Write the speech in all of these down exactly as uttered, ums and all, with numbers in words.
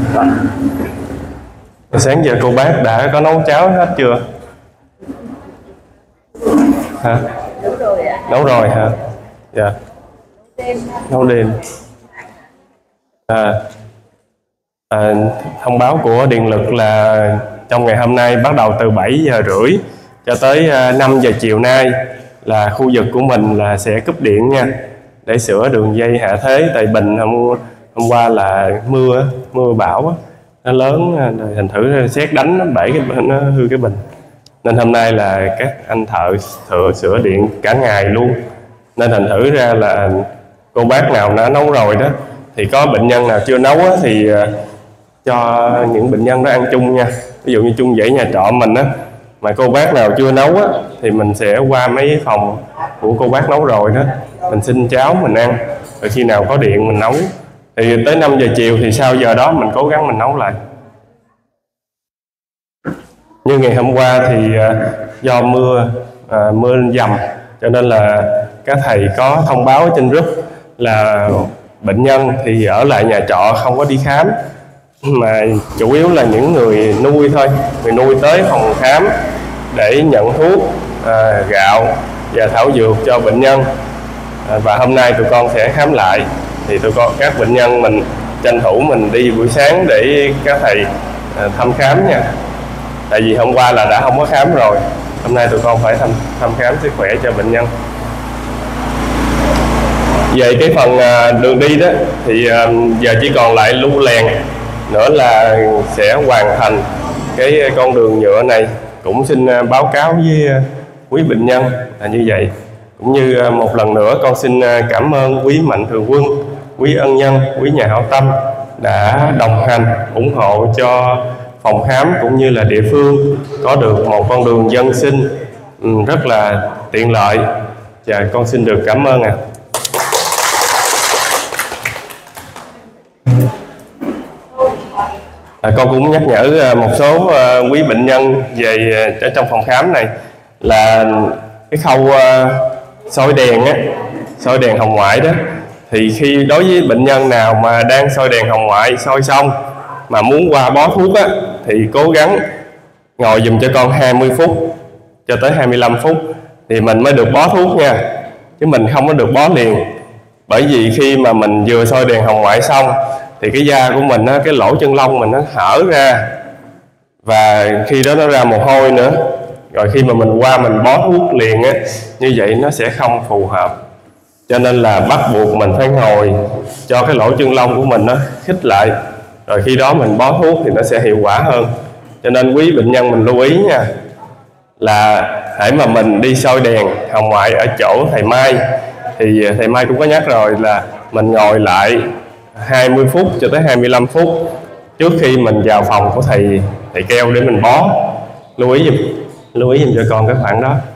Sáng giờ cô bác đã có nấu cháo hết chưa? Hả? Nấu rồi ạ. Nấu rồi hả? Dạ. Nấu đêm. À, à, thông báo của Điện lực là trong ngày hôm nay bắt đầu từ bảy giờ rưỡi cho tới năm giờ chiều nay là khu vực của mình là sẽ cúp điện nha, để sửa đường dây hạ thế. Tại Bình hôm, hôm qua là mưa mưa bão nó lớn, thành thử sét đánh nó bể cái nó hư cái bình, nên hôm nay là các anh thợ sửa, sửa điện cả ngày luôn. Nên thành thử ra là cô bác nào đã nấu rồi đó thì có bệnh nhân nào chưa nấu á, thì cho những bệnh nhân đó ăn chung nha. Ví dụ như chung dãy nhà trọ mình á, mà cô bác nào chưa nấu á thì mình sẽ qua mấy phòng của cô bác nấu rồi đó, mình xin cháo mình ăn, rồi khi nào có điện mình nấu. Thì tới năm giờ chiều thì sau giờ đó mình cố gắng mình nấu lại. Như ngày hôm qua thì do mưa à, mưa dầm cho nên là các thầy có thông báo trên group là bệnh nhân thì ở lại nhà trọ không có đi khám, mà chủ yếu là những người nuôi thôi, người nuôi tới phòng khám để nhận thuốc, à, gạo và thảo dược cho bệnh nhân. À, và hôm nay tụi con sẽ khám lại, thì tụi con các bệnh nhân mình tranh thủ mình đi buổi sáng để các thầy à, thăm khám nha. Tại vì hôm qua là đã không có khám rồi, hôm nay tụi con phải thăm, thăm khám sức khỏe cho bệnh nhân. Về cái phần à, đường đi đó thì à, giờ chỉ còn lại lu lèn nữa là sẽ hoàn thành cái con đường nhựa này. Cũng xin báo cáo với quý bệnh nhân là như vậy. Cũng như một lần nữa con xin cảm ơn quý mạnh thường quân, quý ân nhân, quý nhà hảo tâm đã đồng hành ủng hộ cho phòng khám cũng như là địa phương có được một con đường dân sinh rất là tiện lợi. Và con xin được cảm ơn ạ. À. À, con cũng nhắc nhở một số uh, quý bệnh nhân về uh, trong phòng khám này là cái khâu uh, soi đèn á, soi đèn hồng ngoại đó, thì khi đối với bệnh nhân nào mà đang soi đèn hồng ngoại soi xong mà muốn qua bó thuốc á, thì cố gắng ngồi dùm cho con hai mươi phút cho tới hai mươi lăm phút thì mình mới được bó thuốc nha, chứ mình không có được bó liền. Bởi vì khi mà mình vừa soi đèn hồng ngoại xong thì cái da của mình á, cái lỗ chân lông mình nó hở ra, và khi đó nó ra mồ hôi nữa, rồi khi mà mình qua mình bó thuốc liền á, như vậy nó sẽ không phù hợp. Cho nên là bắt buộc mình phải ngồi cho cái lỗ chân lông của mình nó khít lại, rồi khi đó mình bó thuốc thì nó sẽ hiệu quả hơn. Cho nên quý bệnh nhân mình lưu ý nha, là hãy mà mình đi soi đèn hồng ngoại ở chỗ thầy Mai, thì thầy Mai cũng có nhắc rồi là mình ngồi lại hai mươi phút cho tới hai mươi lăm phút trước khi mình vào phòng của thầy thầy keo để mình bó. Lưu ý giùm, lưu ý giùm cho con cái khoảng đó.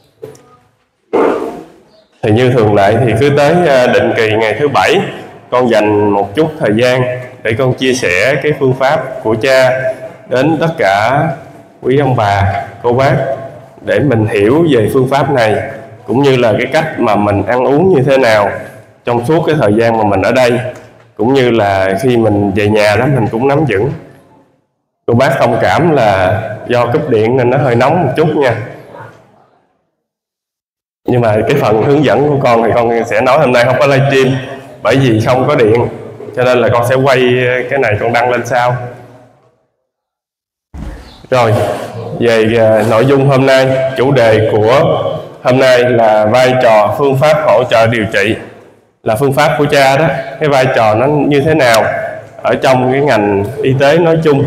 Thì như thường lệ thì cứ tới định kỳ ngày thứ bảy con dành một chút thời gian để con chia sẻ cái phương pháp của cha đến tất cả quý ông bà, cô bác, để mình hiểu về phương pháp này, cũng như là cái cách mà mình ăn uống như thế nào trong suốt cái thời gian mà mình ở đây, cũng như là khi mình về nhà đó mình cũng nắm vững. Cô bác thông cảm là do cúp điện nên nó hơi nóng một chút nha, nhưng mà cái phần hướng dẫn của con thì con sẽ nói hôm nay không có livestream, bởi vì không có điện, cho nên là con sẽ quay cái này con đăng lên sau. Rồi, về nội dung hôm nay, chủ đề của hôm nay là vai trò phương pháp hỗ trợ điều trị, là phương pháp của cha đó, cái vai trò nó như thế nào ở trong cái ngành y tế nói chung.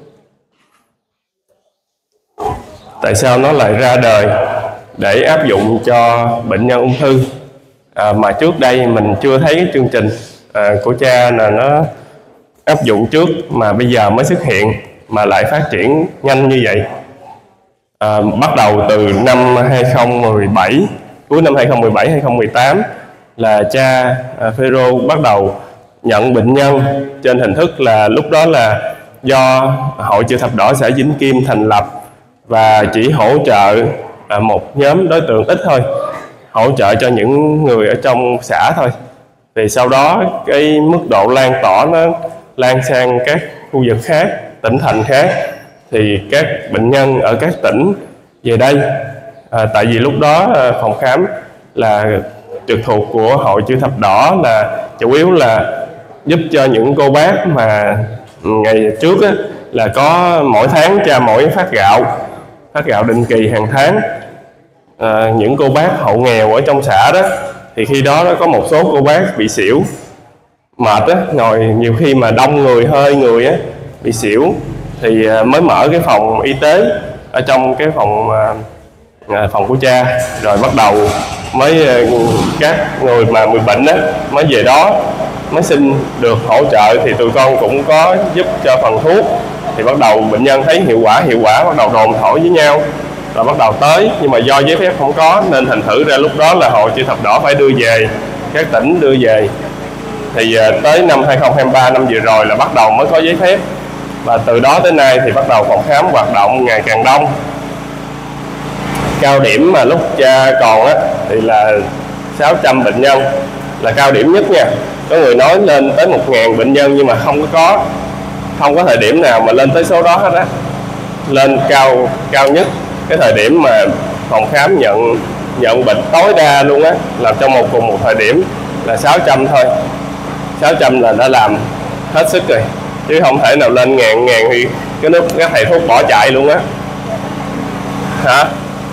Tại sao nó lại ra đời để áp dụng cho bệnh nhân ung thư, à, mà trước đây mình chưa thấy cái chương trình à, của cha là nó áp dụng trước, mà bây giờ mới xuất hiện mà lại phát triển nhanh như vậy. À, bắt đầu từ năm hai không một bảy, cuối năm hai không một bảy hai không một tám là cha à, Phêrô bắt đầu nhận bệnh nhân trên hình thức là lúc đó là do Hội Chữ Thập Đỏ xã Vĩnh Kim thành lập, và chỉ hỗ trợ à, một nhóm đối tượng ít thôi, hỗ trợ cho những người ở trong xã thôi. Thì sau đó cái mức độ lan tỏa nó lan sang các khu vực khác, tỉnh thành khác, thì các bệnh nhân ở các tỉnh về đây. À, tại vì lúc đó phòng khám là trực thuộc của Hội Chữ Thập Đỏ, là chủ yếu là giúp cho những cô bác mà ngày trước á, là có mỗi tháng cha mỗi phát gạo, phát gạo định kỳ hàng tháng. À, những cô bác hộ nghèo ở trong xã đó, thì khi đó, đó có một số cô bác bị xỉu, mệt á, ngồi nhiều khi mà đông người, hơi người á, bị xỉu, thì mới mở cái phòng y tế ở trong cái phòng à, phòng của cha, rồi bắt đầu mới các người mà người bệnh á mới về đó mới xin được hỗ trợ, thì tụi con cũng có giúp cho phần thuốc. Thì bắt đầu bệnh nhân thấy hiệu quả hiệu quả bắt đầu đồn thổi với nhau, rồi bắt đầu tới, nhưng mà do giấy phép không có nên thành thử ra lúc đó là Hội Chữ Thập Đỏ phải đưa về, các tỉnh đưa về. Thì tới năm hai không hai ba, năm vừa rồi là bắt đầu mới có giấy phép, và từ đó tới nay thì bắt đầu phòng khám hoạt động ngày càng đông. Cao điểm mà lúc cha còn á thì là sáu trăm bệnh nhân là cao điểm nhất nha. Có người nói lên tới một nghìn bệnh nhân, nhưng mà không có có không có thời điểm nào mà lên tới số đó hết á. Lên cao cao nhất cái thời điểm mà phòng khám nhận nhận bệnh tối đa luôn á, là trong một cùng một thời điểm là sáu trăm thôi. sáu trăm là đã làm hết sức rồi, chứ không thể nào lên ngàn ngàn thì cái nước các thầy thuốc bỏ chạy luôn á. Hả?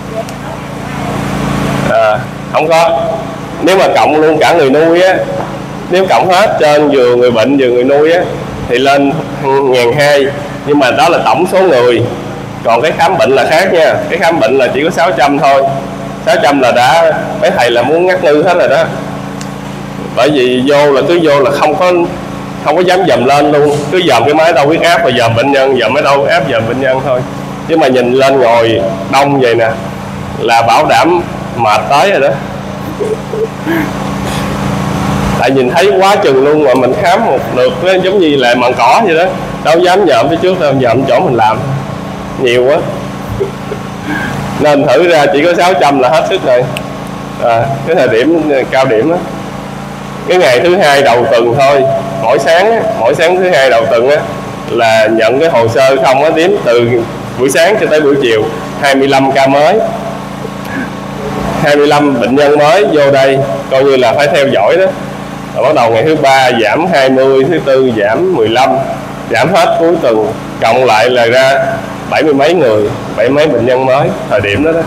À, không có. Nếu mà cộng luôn cả người nuôi á, nếu cộng hết trên vừa người bệnh vừa người nuôi á thì lên ngàn hai, nhưng mà đó là tổng số người. Còn cái khám bệnh là khác nha, cái khám bệnh là chỉ có sáu trăm thôi. Sáu trăm là đã mấy thầy là muốn ngắt ngư hết rồi đó. Bởi vì vô là cứ vô là không có không có dám dòm lên luôn, cứ dòm cái máy đo huyết áp và dòm bệnh nhân, dòm máy đo huyết áp dòm bệnh nhân thôi. Chứ mà nhìn lên ngồi đông vậy nè là bảo đảm mệt tới rồi đó. Tại nhìn thấy quá chừng luôn, mà mình khám một lượt đó, giống như là mận cỏ vậy đó, đâu dám dòm phía trước đâu, dòm chỗ mình làm nhiều quá. Nên thử ra chỉ có sáu trăm là hết sức rồi. À, cái thời điểm cao điểm đó, cái ngày thứ hai đầu tuần thôi, mỗi sáng mỗi sáng thứ hai đầu tuần á là nhận cái hồ sơ không á, đếm từ buổi sáng cho tới buổi chiều, hai mươi lăm ca mới, hai mươi lăm bệnh nhân mới vô đây, coi như là phải theo dõi đó. Rồi bắt đầu ngày thứ ba giảm hai mươi, thứ tư giảm mười lăm, giảm hết cuối tuần, cộng lại là ra bảy mươi mấy người, bảy mấy bệnh nhân mới thời điểm đó đó.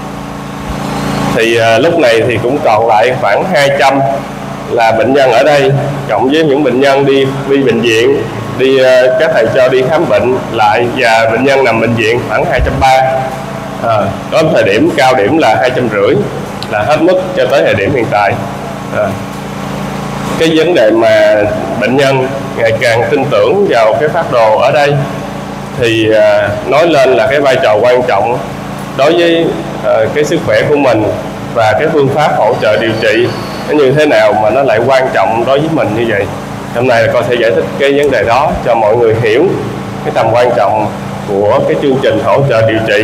Thì à, lúc này thì cũng còn lại khoảng hai trăm là bệnh nhân ở đây, cộng với những bệnh nhân đi đi bệnh viện, đi uh, các thầy cho đi khám bệnh lại, và bệnh nhân nằm bệnh viện khoảng hai trăm ba mươi. À, có thời điểm cao điểm là hai trăm rưỡi là hết mức cho tới thời điểm hiện tại. À, cái vấn đề mà bệnh nhân ngày càng tin tưởng vào cái phác đồ ở đây thì à, nói lên là cái vai trò quan trọng đối với à, cái sức khỏe của mình, và cái phương pháp hỗ trợ điều trị nó như thế nào mà nó lại quan trọng đối với mình như vậy. Hôm nay là con sẽ giải thích cái vấn đề đó cho mọi người hiểu cái tầm quan trọng của cái chương trình hỗ trợ điều trị.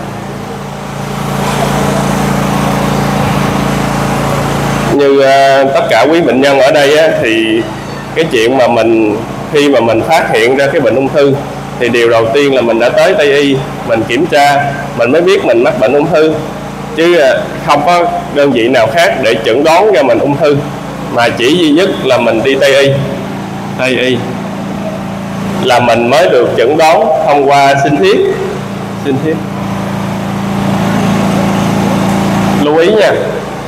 Như uh, tất cả quý bệnh nhân ở đây á, thì cái chuyện mà mình khi mà mình phát hiện ra cái bệnh ung thư thì điều đầu tiên là mình đã tới Tây Y, mình kiểm tra, mình mới biết mình mắc bệnh ung thư, chứ không có đơn vị nào khác để chẩn đoán cho mình ung thư, mà chỉ duy nhất là mình đi Tây Y. Tây Y là mình mới được chẩn đoán thông qua sinh thiết. Sinh thiết lưu ý nha,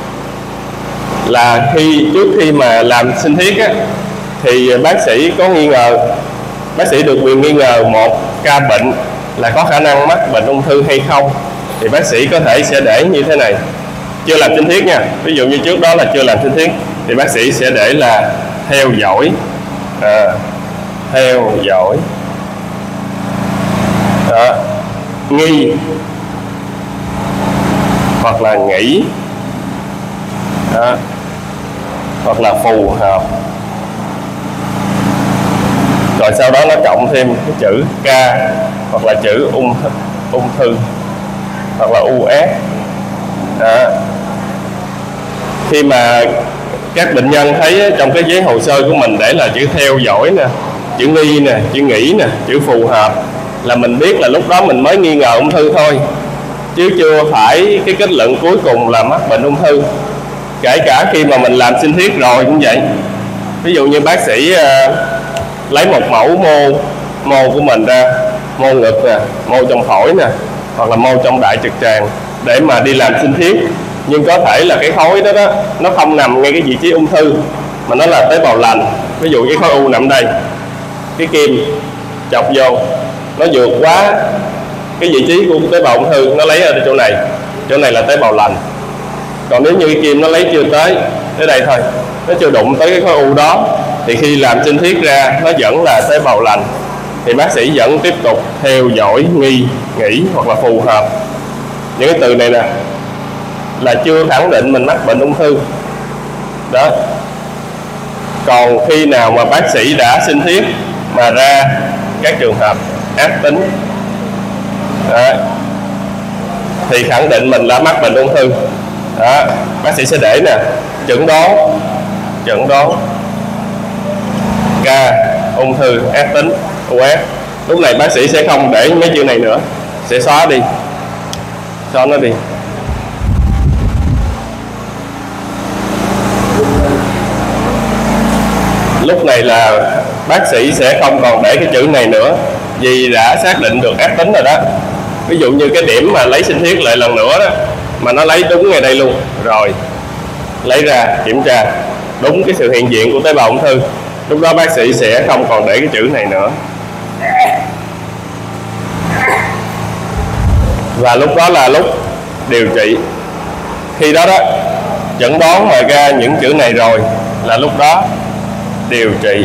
là khi trước khi mà làm sinh thiết á, thì bác sĩ có nghi ngờ, bác sĩ được quyền nghi ngờ một ca bệnh là có khả năng mắc bệnh ung thư hay không, thì bác sĩ có thể sẽ để như thế này, chưa làm sinh thiết nha, ví dụ như trước đó là chưa làm sinh thiết thì bác sĩ sẽ để là theo dõi, à, theo dõi, đó, nghi hoặc là nghĩ, đó, hoặc là phù hợp. Rồi sau đó nó cộng thêm cái chữ K hoặc là chữ ung ung thư hoặc là u ét. Đó. Khi mà các bệnh nhân thấy trong cái giấy hồ sơ của mình để là chữ theo dõi nè, chữ nghi nè, chữ nghĩ nè, chữ phù hợp là mình biết là lúc đó mình mới nghi ngờ ung thư thôi, chứ chưa phải cái kết luận cuối cùng là mắc bệnh ung thư. Kể cả khi mà mình làm sinh thiết rồi cũng vậy. Ví dụ như bác sĩ uh, lấy một mẫu mô mô của mình ra, mô ngực nè, mô trong phổi nè, hoặc là mô trong đại trực tràng để mà đi làm sinh thiết, nhưng có thể là cái khối đó đó nó không nằm ngay cái vị trí ung thư mà nó là tế bào lành. Ví dụ cái khối u nằm đây, cái kim chọc vô nó vượt quá cái vị trí của tế bào ung thư, nó lấy ở chỗ này, chỗ này là tế bào lành. Còn nếu như cái kim nó lấy chưa tới tới đây thôi, nó chưa đụng tới cái khối u đó, thì khi làm sinh thiết ra nó vẫn là tế bào lành, thì bác sĩ vẫn tiếp tục theo dõi nghi, nghĩ hoặc là phù hợp. Những cái từ này nè là chưa khẳng định mình mắc bệnh ung thư đó. Còn khi nào mà bác sĩ đã sinh thiết mà ra các trường hợp ác tính đó, thì khẳng định mình đã mắc bệnh ung thư đó. Bác sĩ sẽ để nè chẩn đoán chẩn đoán ca ung thư ác tính u ét. Lúc này bác sĩ sẽ không để mấy chữ này nữa, sẽ xóa đi, xóa nó đi. Lúc này là bác sĩ sẽ không còn để cái chữ này nữa, vì đã xác định được ác tính rồi đó. Ví dụ như cái điểm mà lấy sinh thiết lại lần nữa đó, mà nó lấy đúng ngay đây luôn rồi, lấy ra kiểm tra đúng cái sự hiện diện của tế bào ung thư, lúc đó bác sĩ sẽ không còn để cái chữ này nữa. Và lúc đó là lúc điều trị. Khi đó đó chẩn đoán mà ra những chữ này rồi là lúc đó điều trị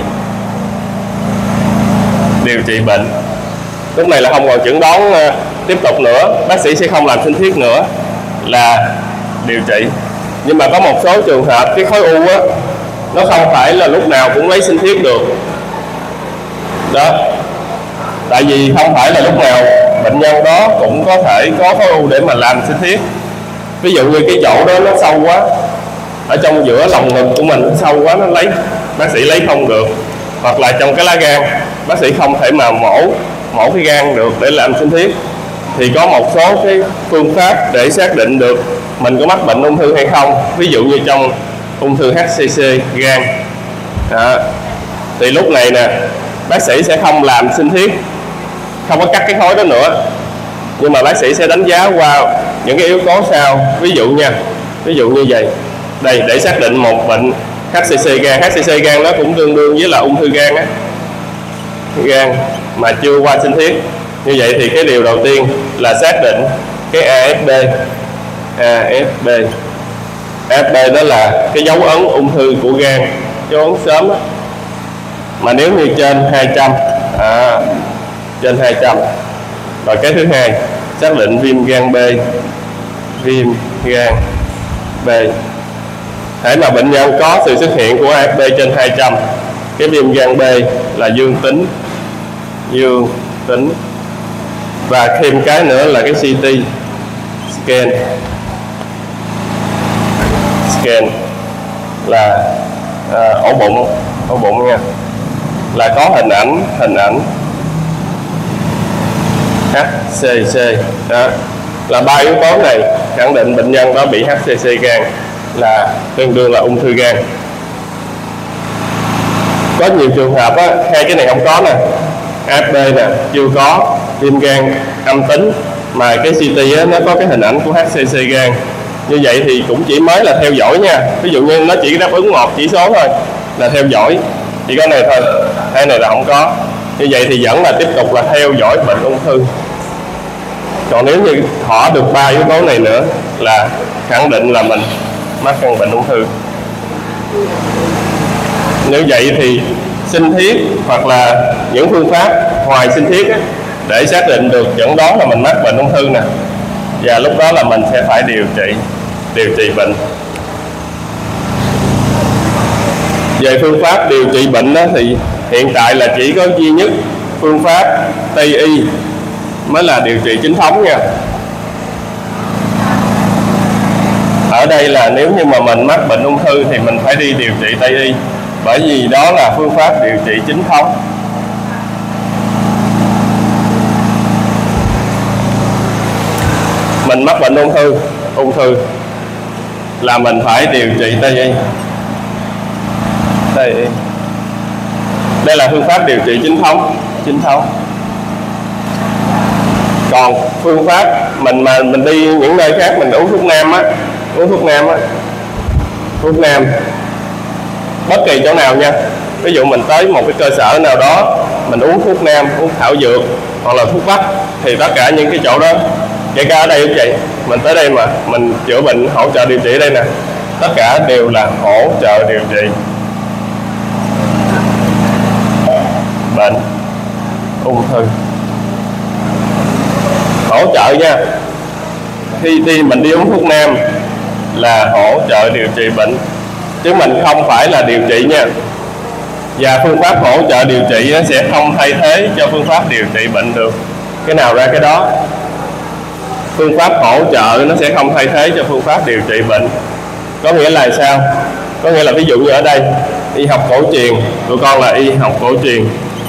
điều trị bệnh. Lúc này là không còn chẩn đoán uh, tiếp tục nữa, bác sĩ sẽ không làm sinh thiết nữa, là điều trị. Nhưng mà có một số trường hợp cái khối u á, nó không phải là lúc nào cũng lấy sinh thiết được đó. Tại vì không phải là lúc nào bệnh nhân đó cũng có thể có khối u để mà làm sinh thiết. Ví dụ như cái chỗ đó nó sâu quá, ở trong giữa lòng ngực của mình nó sâu quá, nó lấy bác sĩ lấy không được, hoặc là trong cái lá gan bác sĩ không thể mà mổ mổ cái gan được để làm sinh thiết, thì có một số cái phương pháp để xác định được mình có mắc bệnh ung thư hay không. Ví dụ như trong ung thư hát xê xê gan đó, thì lúc này nè bác sĩ sẽ không làm sinh thiết, không có cắt cái khối đó nữa, nhưng mà bác sĩ sẽ đánh giá qua những cái yếu tố sau. Ví dụ nha, ví dụ như vậy đây, để xác định một bệnh hát xê xê gan. hát xê xê gan nó cũng tương đương với là ung thư gan á, gan mà chưa qua sinh thiết. Như vậy thì cái điều đầu tiên là xác định cái a ép bê. a ép bê a ép bê đó là cái dấu ấn ung thư của gan, dấu ấn sớm đó. Mà nếu như trên hai trăm, à, trên hai trăm. Rồi cái thứ hai, xác định viêm gan B. Viêm gan B. Thể mà bệnh nhân có sự xuất hiện của a ép bê trên hai trăm, cái viêm gan B là dương tính. Dương tính. Và thêm cái nữa là cái xê tê scan. Scan là à, ổ bụng, ổ bụng nha, là có hình ảnh hình ảnh hát xê xê đó. Là ba yếu tố này khẳng định bệnh nhân đó bị hát xê xê gan, là tương đương là ung thư gan. Có nhiều trường hợp á, hai cái này không có nè, a ép bê nè chưa có, viêm gan âm tính, mà cái xê tê á, nó có cái hình ảnh của hát xê xê gan. Như vậy thì cũng chỉ mới là theo dõi nha. Ví dụ như nó chỉ đáp ứng một chỉ số thôi là theo dõi, chỉ có này thôi, hai này là không có. Như vậy thì vẫn là tiếp tục là theo dõi bệnh ung thư. Còn nếu như họ được ba yếu tố này nữa là khẳng định là mình mắc căn bệnh ung thư. Nếu vậy thì sinh thiết hoặc là những phương pháp ngoài sinh thiết á, để xác định được chẩn đoán là mình mắc bệnh ung thư nè, và lúc đó là mình sẽ phải điều trị điều trị bệnh. Về phương pháp điều trị bệnh đó, thì hiện tại là chỉ có duy nhất phương pháp Tây y mới là điều trị chính thống nha. Ở đây là nếu như mà mình mắc bệnh ung thư thì mình phải đi điều trị Tây y, bởi vì đó là phương pháp điều trị chính thống. mình mắc bệnh ung thư ung thư là mình phải điều trị Tây y. Tây y đây là phương pháp điều trị chính thống chính thống. Còn phương pháp mình mà mình đi những nơi khác mình uống thuốc nam á, uống thuốc nam á, thuốc nam bất kỳ chỗ nào nha, ví dụ mình tới một cái cơ sở nào đó mình uống thuốc nam, uống thảo dược hoặc là thuốc bắc, thì tất cả những cái chỗ đó, kể cả ở đây cũng vậy, mình tới đây mà mình chữa bệnh hỗ trợ điều trị đây nè, tất cả đều là hỗ trợ điều trị bệnh ung thư, hỗ trợ nha. Khi đi mình đi uống thuốc nam là hỗ trợ điều trị bệnh, chứ mình không phải là điều trị nha. Và phương pháp hỗ trợ điều trị nó sẽ không thay thế cho phương pháp điều trị bệnh được. Cái nào ra cái đó. Phương pháp hỗ trợ nó sẽ không thay thế cho phương pháp điều trị bệnh. Có nghĩa là sao? Có nghĩa là ví dụ như ở đây y học cổ truyền, tụi con là y học cổ truyền,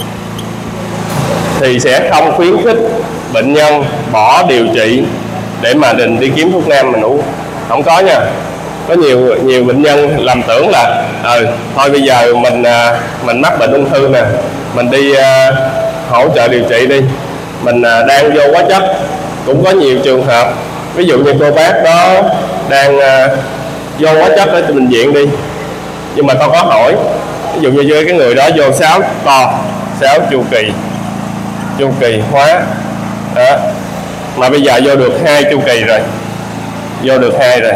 thì sẽ không khuyến khích bệnh nhân bỏ điều trị để mà định đi kiếm thuốc nam mình uống. Không có nha. Có nhiều nhiều bệnh nhân lầm tưởng là ờ thôi bây giờ mình mình mắc bệnh ung thư nè, mình đi uh, hỗ trợ điều trị đi, mình uh, đang vô hóa chất. Cũng có nhiều trường hợp, ví dụ như cô bác đó đang uh, vô hóa chất ở bệnh viện đi, nhưng mà con có hỏi, ví dụ như với cái người đó vô sáu to sáu chu kỳ chu kỳ hóa đó, mà bây giờ vô được hai chu kỳ rồi, vô được hai rồi,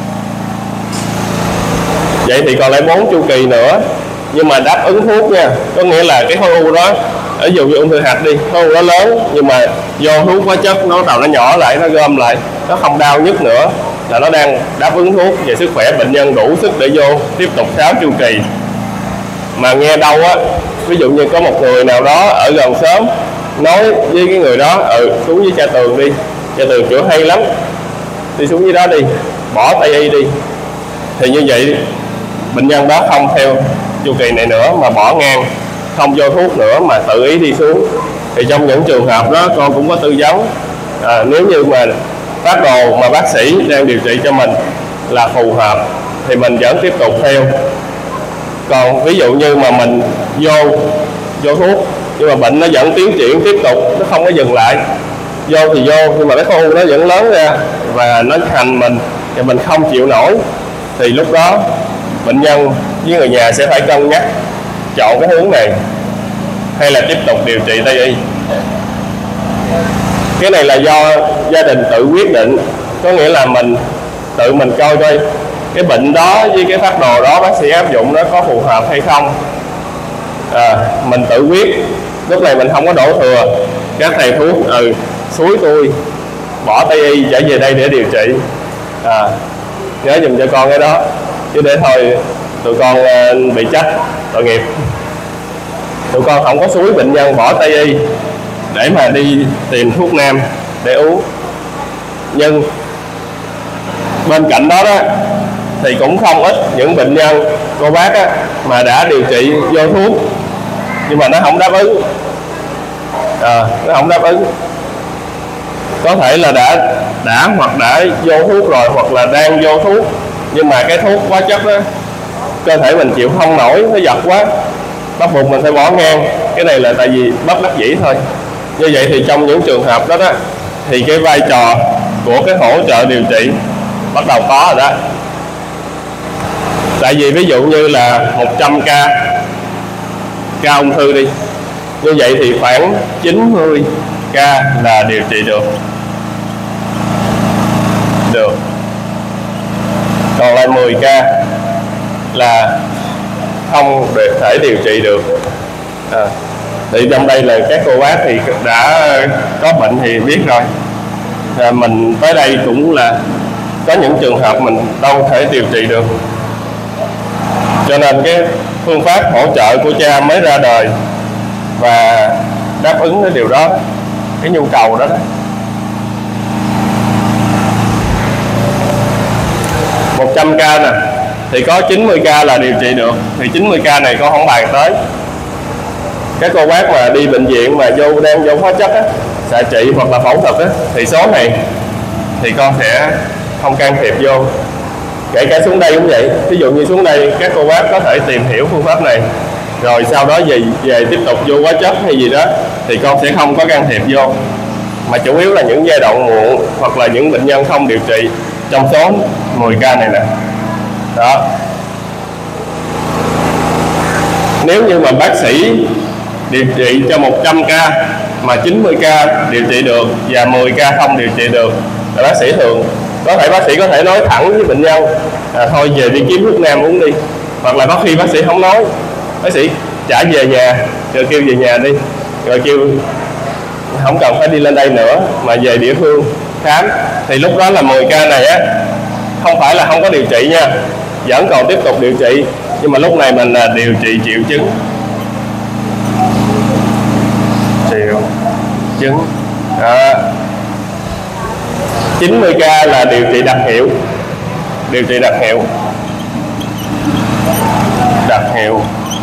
vậy thì còn lại bốn chu kỳ nữa, nhưng mà đáp ứng thuốc nha. Có nghĩa là cái khối u đó, ví dụ như ung thư hạch đi, khối u nó lớn nhưng mà vô thuốc hóa chất nó đầu nó nhỏ lại, nó gom lại, nó không đau nhức nữa, là nó đang đáp ứng thuốc về sức khỏe bệnh nhân đủ sức để vô tiếp tục sáu chu kỳ. Mà nghe đâu á, ví dụ như có một người nào đó ở gần xóm nói với cái người đó, ừ xuống với cha Tường đi, cha Tường chữa hay lắm, đi xuống dưới đó đi, bỏ Tây y đi, thì như vậy bệnh nhân đó không theo chu kỳ này nữa mà bỏ ngang, không vô thuốc nữa mà tự ý đi xuống. Thì trong những trường hợp đó con cũng có tư vấn, à, nếu như mà phác đồ mà bác sĩ đang điều trị cho mình là phù hợp thì mình vẫn tiếp tục theo. Còn ví dụ như mà mình vô vô thuốc nhưng mà bệnh nó vẫn tiến triển tiếp tục, nó không có dừng lại, vô thì vô nhưng mà cái khối u nó vẫn lớn ra và nó hành mình thì mình không chịu nổi, thì lúc đó bệnh nhân với người nhà sẽ phải cân nhắc chọn cái hướng này hay là tiếp tục điều trị Tây y. Cái này là do gia đình tự quyết định, có nghĩa là mình tự mình coi coi cái bệnh đó với cái phác đồ đó bác sĩ áp dụng nó có phù hợp hay không, à, mình tự quyết. Lúc này mình không có đổ thừa các thầy thuốc ừ suối tôi bỏ Tây y trở về đây để điều trị, à, nhớ dùm cho con cái đó, chứ để thôi tụi con uh, bị trách tội nghiệp. Tụi con không có suối bệnh nhân bỏ Tây y để mà đi tìm thuốc nam để uống. Nhưng bên cạnh đó đó thì cũng không ít những bệnh nhân cô bác á, mà đã điều trị vô thuốc nhưng mà nó không đáp ứng, à, nó không đáp ứng. Có thể là đã đã hoặc đã vô thuốc rồi hoặc là đang vô thuốc, nhưng mà cái thuốc hóa chất đó cơ thể mình chịu không nổi, nó giật quá, bắt buộc mình phải bỏ ngang. Cái này là tại vì bất đắc dĩ thôi. Như vậy thì trong những trường hợp đó đó thì cái vai trò của cái hỗ trợ điều trị bắt đầu có rồi đó. Tại vì ví dụ như là một trăm ca ca ung thư đi, như vậy thì khoảng chín mươi ca là điều trị được được còn lại mười ca là không thể điều trị được. À, thì trong đây là các cô bác thì đã có bệnh thì biết rồi, à, mình tới đây cũng là có những trường hợp mình đâu thể điều trị được, cho nên cái phương pháp hỗ trợ của cha mới ra đời và đáp ứng cái điều đó, cái nhu cầu đó, đó. một trăm ca nè thì có chín mươi ca là điều trị được, thì chín mươi ca này con không bàn tới. Các cô bác mà đi bệnh viện mà vô đang vô hóa chất á, xạ trị hoặc là phẫu thuật á, thì số này thì con sẽ không can thiệp vô. Kể cả xuống đây cũng vậy, ví dụ như xuống đây các cô bác có thể tìm hiểu phương pháp này, rồi sau đó về về tiếp tục vô hóa chất hay gì đó thì con sẽ không có can thiệp vô, mà chủ yếu là những giai đoạn muộn hoặc là những bệnh nhân không điều trị trong số mười ca này nè. Đó. Nếu như mà bác sĩ điều trị cho một trăm ca mà chín mươi ca điều trị được và mười ca không điều trị được, là bác sĩ thường có thể bác sĩ có thể nói thẳng với bệnh nhân à, thôi về đi kiếm thuốc nam uống đi, hoặc là có khi bác sĩ không nói, bác sĩ trả về nhà rồi kêu về nhà đi, rồi kêu không cần phải đi lên đây nữa mà về địa phương khám. Thì lúc đó là mười ca này á, không phải là không có điều trị nha, vẫn còn tiếp tục điều trị, nhưng mà lúc này mình là điều trị triệu chứng. Triệu chứng đó. chín mươi ca là điều trị đặc hiệu. Điều trị đặc hiệu Đặc hiệu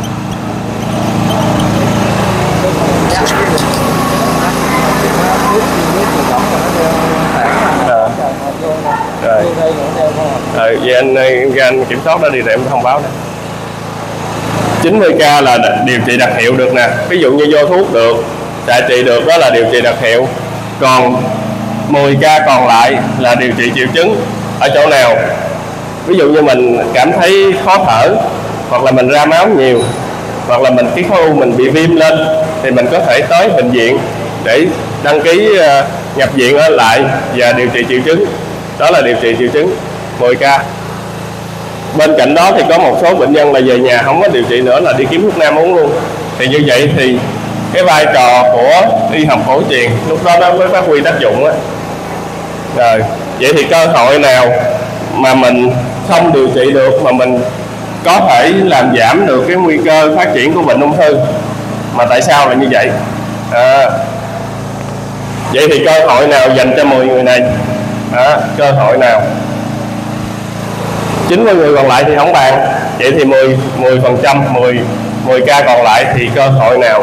à. Rồi. Rồi, vậy anh, anh kiểm soát đó đi để em thông báo này. chín mươi ca là điều trị đặc hiệu được nè. Ví dụ như vô thuốc được, xạ trị được, đó là điều trị đặc hiệu. Còn mười ca còn lại là điều trị triệu chứng. Ở chỗ nào? Ví dụ như mình cảm thấy khó thở, hoặc là mình ra máu nhiều, hoặc là mình cái khối u mình bị viêm lên, thì mình có thể tới bệnh viện để đăng ký uh, nhập viện ở lại và điều trị triệu chứng. Đó là điều trị triệu chứng mười ca. Bên cạnh đó thì có một số bệnh nhân là về nhà không có điều trị nữa, là đi kiếm thuốc nam uống luôn. Thì như vậy thì cái vai trò của y học cổ truyền lúc đó nó mới phát huy tác dụng á. Rồi, vậy thì cơ hội nào mà mình không điều trị được mà mình có thể làm giảm được cái nguy cơ phát triển của bệnh ung thư? Mà tại sao là như vậy? À, vậy thì cơ hội nào dành cho mười người này? À, cơ hội nào? chín mươi người còn lại thì không bàn. Vậy thì mười, mười phần trăm, mười, mười ca còn lại thì cơ hội nào?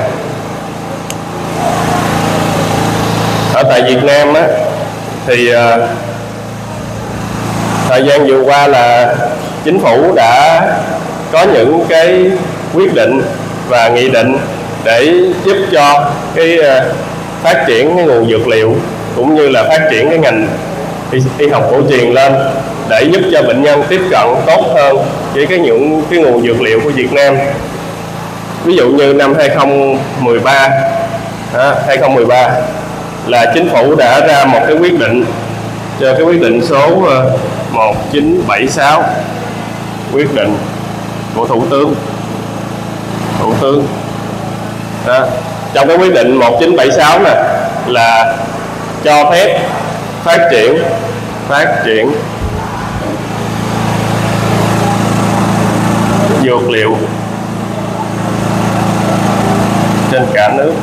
Ở tại Việt Nam á, thì uh, thời gian vừa qua là chính phủ đã có những cái quyết định và nghị định để giúp cho cái uh, phát triển cái nguồn dược liệu, cũng như là phát triển cái ngành y, y học cổ truyền lên, để giúp cho bệnh nhân tiếp cận tốt hơn với cái những cái nguồn dược liệu của Việt Nam. Ví dụ như năm hai không một ba, đó, hai không một ba là chính phủ đã ra một cái quyết định, cho cái quyết định số một chín bảy sáu, quyết định của Thủ tướng. Thủ tướng đó. Trong cái quyết định một chín bảy sáu này là cho phép phát triển phát triển dược liệu trên cả nước.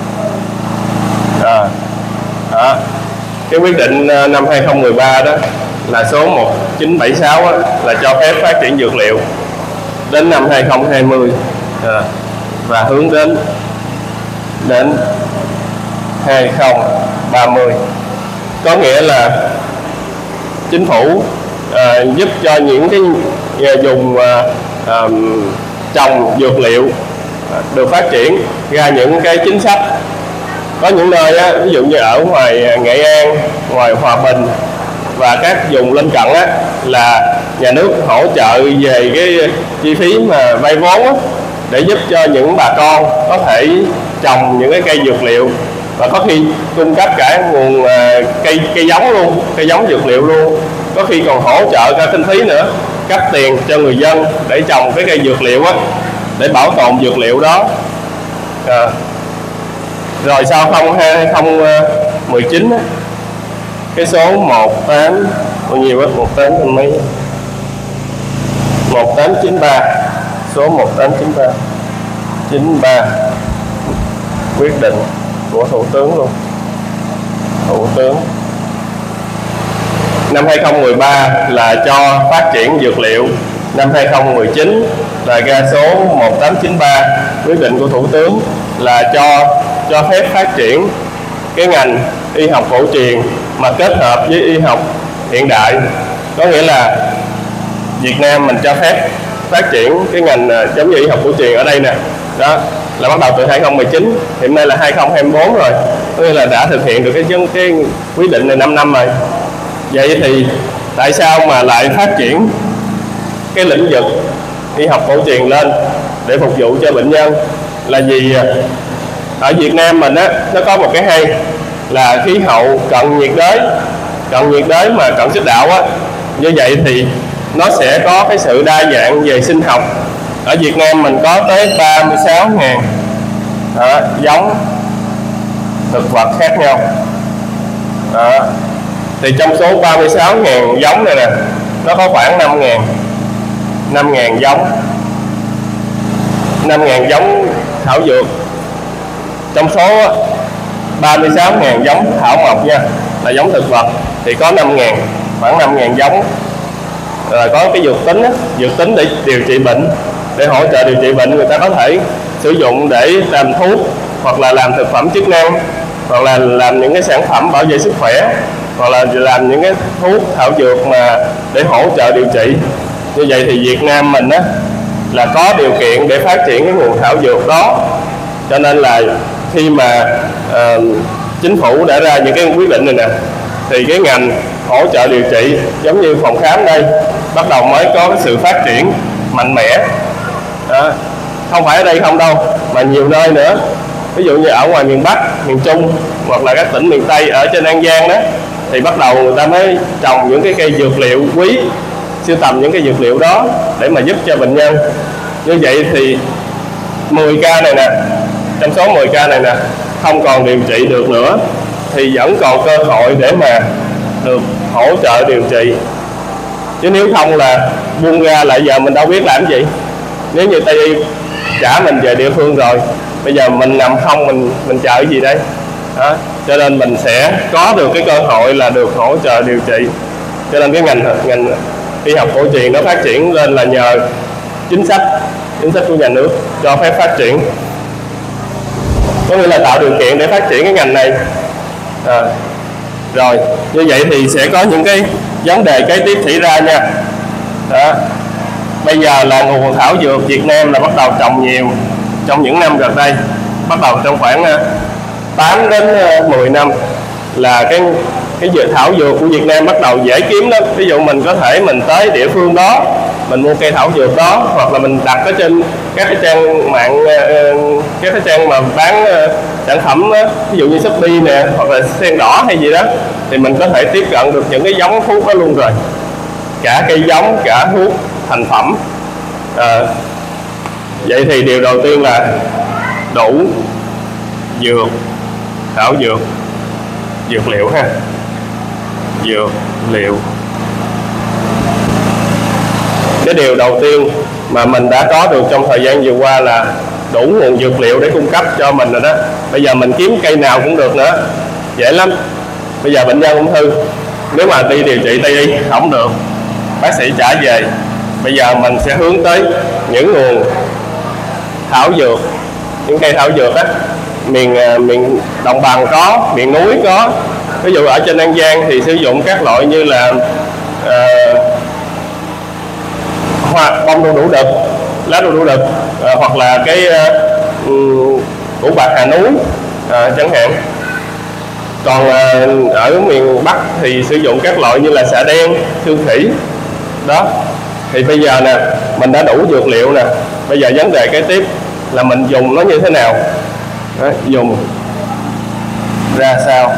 À, đó. Cái quyết định năm hai không một ba đó là số một chín bảy sáu đó, là cho phép phát triển dược liệu đến năm hai không hai không, à, và hướng đến đến hai không ba không. Có nghĩa là chính phủ à, giúp cho những cái dùng à, à, trồng dược liệu à, được phát triển ra những cái chính sách. Có những nơi á, ví dụ như ở ngoài Nghệ An, ngoài Hòa Bình và các vùng lân cận á, là nhà nước hỗ trợ về cái chi phí mà vay vốn á, để giúp cho những bà con có thể trồng những cái cây dược liệu, và có khi cung cấp cả nguồn uh, cây cây giống luôn, cây giống dược liệu luôn, có khi còn hỗ trợ cả kinh phí nữa, cấp tiền cho người dân để trồng cái cây dược liệu á, để bảo tồn dược liệu đó. À. Rồi sau hai không một chín á, cái số một tám bao nhiêu á, một tám mấy một tám chín ba, số một tám chín ba chín ba, quyết định của Thủ tướng luôn. Thủ tướng năm hai không một ba là cho phát triển dược liệu, năm hai không một chín là ra số một tám chín ba, quyết định của Thủ tướng là cho cho phép phát triển cái ngành y học cổ truyền mà kết hợp với y học hiện đại. Có nghĩa là Việt Nam mình cho phép phát triển cái ngành giống như y học cổ truyền ở đây nè, đó là bắt đầu từ hai không một chín, hiện nay là hai không hai bốn rồi, có nghĩa là đã thực hiện được cái cái quyết định này năm năm rồi. Vậy thì tại sao mà lại phát triển cái lĩnh vực y học cổ truyền lên để phục vụ cho bệnh nhân? Là vì ở Việt Nam mình á, nó có một cái hay là khí hậu cận nhiệt đới, cận nhiệt đới mà cận xích đạo á, như vậy thì nó sẽ có cái sự đa dạng về sinh học. Ở Việt Nam mình có tới ba mươi sáu nghìn đó, giống thực vật khác nhau đó. Thì trong số ba mươi sáu nghìn giống này nè, nó có khoảng năm nghìn năm nghìn giống năm nghìn giống thảo dược. Trong số ba mươi sáu nghìn giống thảo mộc nha, là giống thực vật, thì có năm nghìn, khoảng năm nghìn giống rồi có cái dược tính, dược tính để điều trị bệnh, để hỗ trợ điều trị bệnh. Người ta có thể sử dụng để làm thuốc, hoặc là làm thực phẩm chức năng, hoặc là làm những cái sản phẩm bảo vệ sức khỏe, hoặc là làm những cái thuốc thảo dược mà để hỗ trợ điều trị. Như vậy thì Việt Nam mình á, là có điều kiện để phát triển cái nguồn thảo dược đó. Cho nên là khi mà uh, chính phủ đã ra những cái quyết định này nè, thì cái ngành hỗ trợ điều trị giống như phòng khám đây bắt đầu mới có cái sự phát triển mạnh mẽ đó. Không phải ở đây không đâu, mà nhiều nơi nữa. Ví dụ như ở ngoài miền Bắc, miền Trung, hoặc là các tỉnh miền Tây ở trên An Giang đó, thì bắt đầu người ta mới trồng những cái cây dược liệu quý, sưu tầm những cái dược liệu đó để mà giúp cho bệnh nhân. Như vậy thì mười ca này nè, trong số mười ca này nè không còn điều trị được nữa, thì vẫn còn cơ hội để mà được hỗ trợ điều trị. Chứ nếu không là buông ra lại giờ mình đâu biết làm gì. Nếu như Tây y trả mình về địa phương rồi, bây giờ mình nằm không, mình mình chờ gì đây đó. Cho nên mình sẽ có được cái cơ hội là được hỗ trợ điều trị. Cho nên cái ngành ngành y học cổ truyền nó phát triển lên là nhờ chính sách chính sách của nhà nước cho phép phát triển, có nghĩa là tạo điều kiện để phát triển cái ngành này à. Rồi như vậy thì sẽ có những cái vấn đề kế tiếp xảy ra nha đó. Bây giờ là nguồn thảo dược Việt Nam là bắt đầu trồng nhiều trong những năm gần đây, bắt đầu trong khoảng tám đến mười năm là cái cái dược thảo dược của Việt Nam bắt đầu dễ kiếm lắm. Ví dụ mình có thể mình tới địa phương đó, mình mua cây thảo dược đó, hoặc là mình đặt ở trên các cái trang mạng, các cái trang mà bán sản phẩm, ví dụ như Shopee nè, hoặc là Sen Đỏ hay gì đó, thì mình có thể tiếp cận được những cái giống thuốc đó luôn rồi, cả cây giống, cả thuốc thành phẩm à. Vậy thì điều đầu tiên là đủ dược, thảo dược, dược liệu ha, dược liệu. Cái điều đầu tiên mà mình đã có được trong thời gian vừa qua là đủ nguồn dược liệu để cung cấp cho mình rồi đó. Bây giờ mình kiếm cây nào cũng được nữa, dễ lắm. Bây giờ bệnh nhân ung thư, nếu mà đi điều trị Tây y không được, bác sĩ trả về. Bây giờ mình sẽ hướng tới những nguồn thảo dược, những cây thảo dược á, miền miền đồng bằng có, miền núi có. Ví dụ ở trên An Giang thì sử dụng các loại như là uh, hoa bông đu đủ đực, lá đu đủ đực, uh, hoặc là cái uh, củ bạc Hà Núi uh, chẳng hạn. Còn uh, ở miền Bắc thì sử dụng các loại như là xạ đen, xương khỉ đó. Thì bây giờ nè, mình đã đủ dược liệu nè, bây giờ vấn đề kế tiếp là mình dùng nó như thế nào đó, dùng ra sao.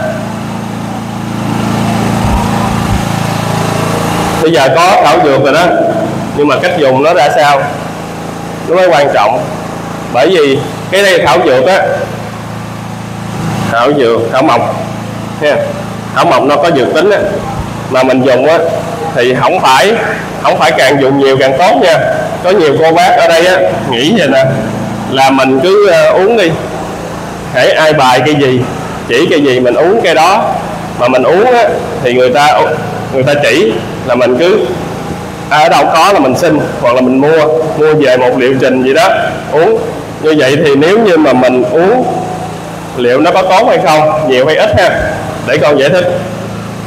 Bây giờ có thảo dược rồi đó, nhưng mà cách dùng nó ra sao nó mới quan trọng. Bởi vì cái đây thảo dược á, thảo dược, thảo mộc ha. Thảo mộc nó có dược tính á, mà mình dùng á thì không phải không phải càng dùng nhiều càng tốt nha. Có nhiều cô bác ở đây á nghĩ vậy nè, là mình cứ uh, uống đi, hễ ai bài cái gì, chỉ cái gì mình uống cái đó. Mà mình uống á thì người ta người ta chỉ là mình cứ à, ở đâu có là mình xin, hoặc là mình mua mua về một liệu trình gì đó uống. Như vậy thì nếu như mà mình uống liệu nó có tốt hay không, nhiều hay ít ha, để con giải thích.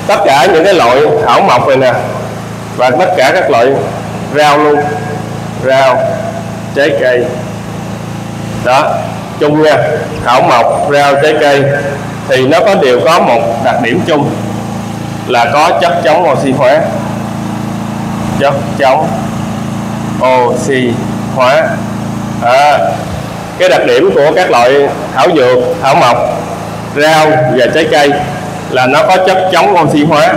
tất cả những cái loại thảo mộc này nè, và tất cả các loại rau luôn, rau, trái cây đó chung nha. Thảo mộc, rau, trái cây thì nó có đều có một đặc điểm chung là có chất chống oxy hóa, chất chống oxy hóa. À, cái đặc điểm của các loại thảo dược, thảo mộc, rau và trái cây là nó có chất chống oxy hóa.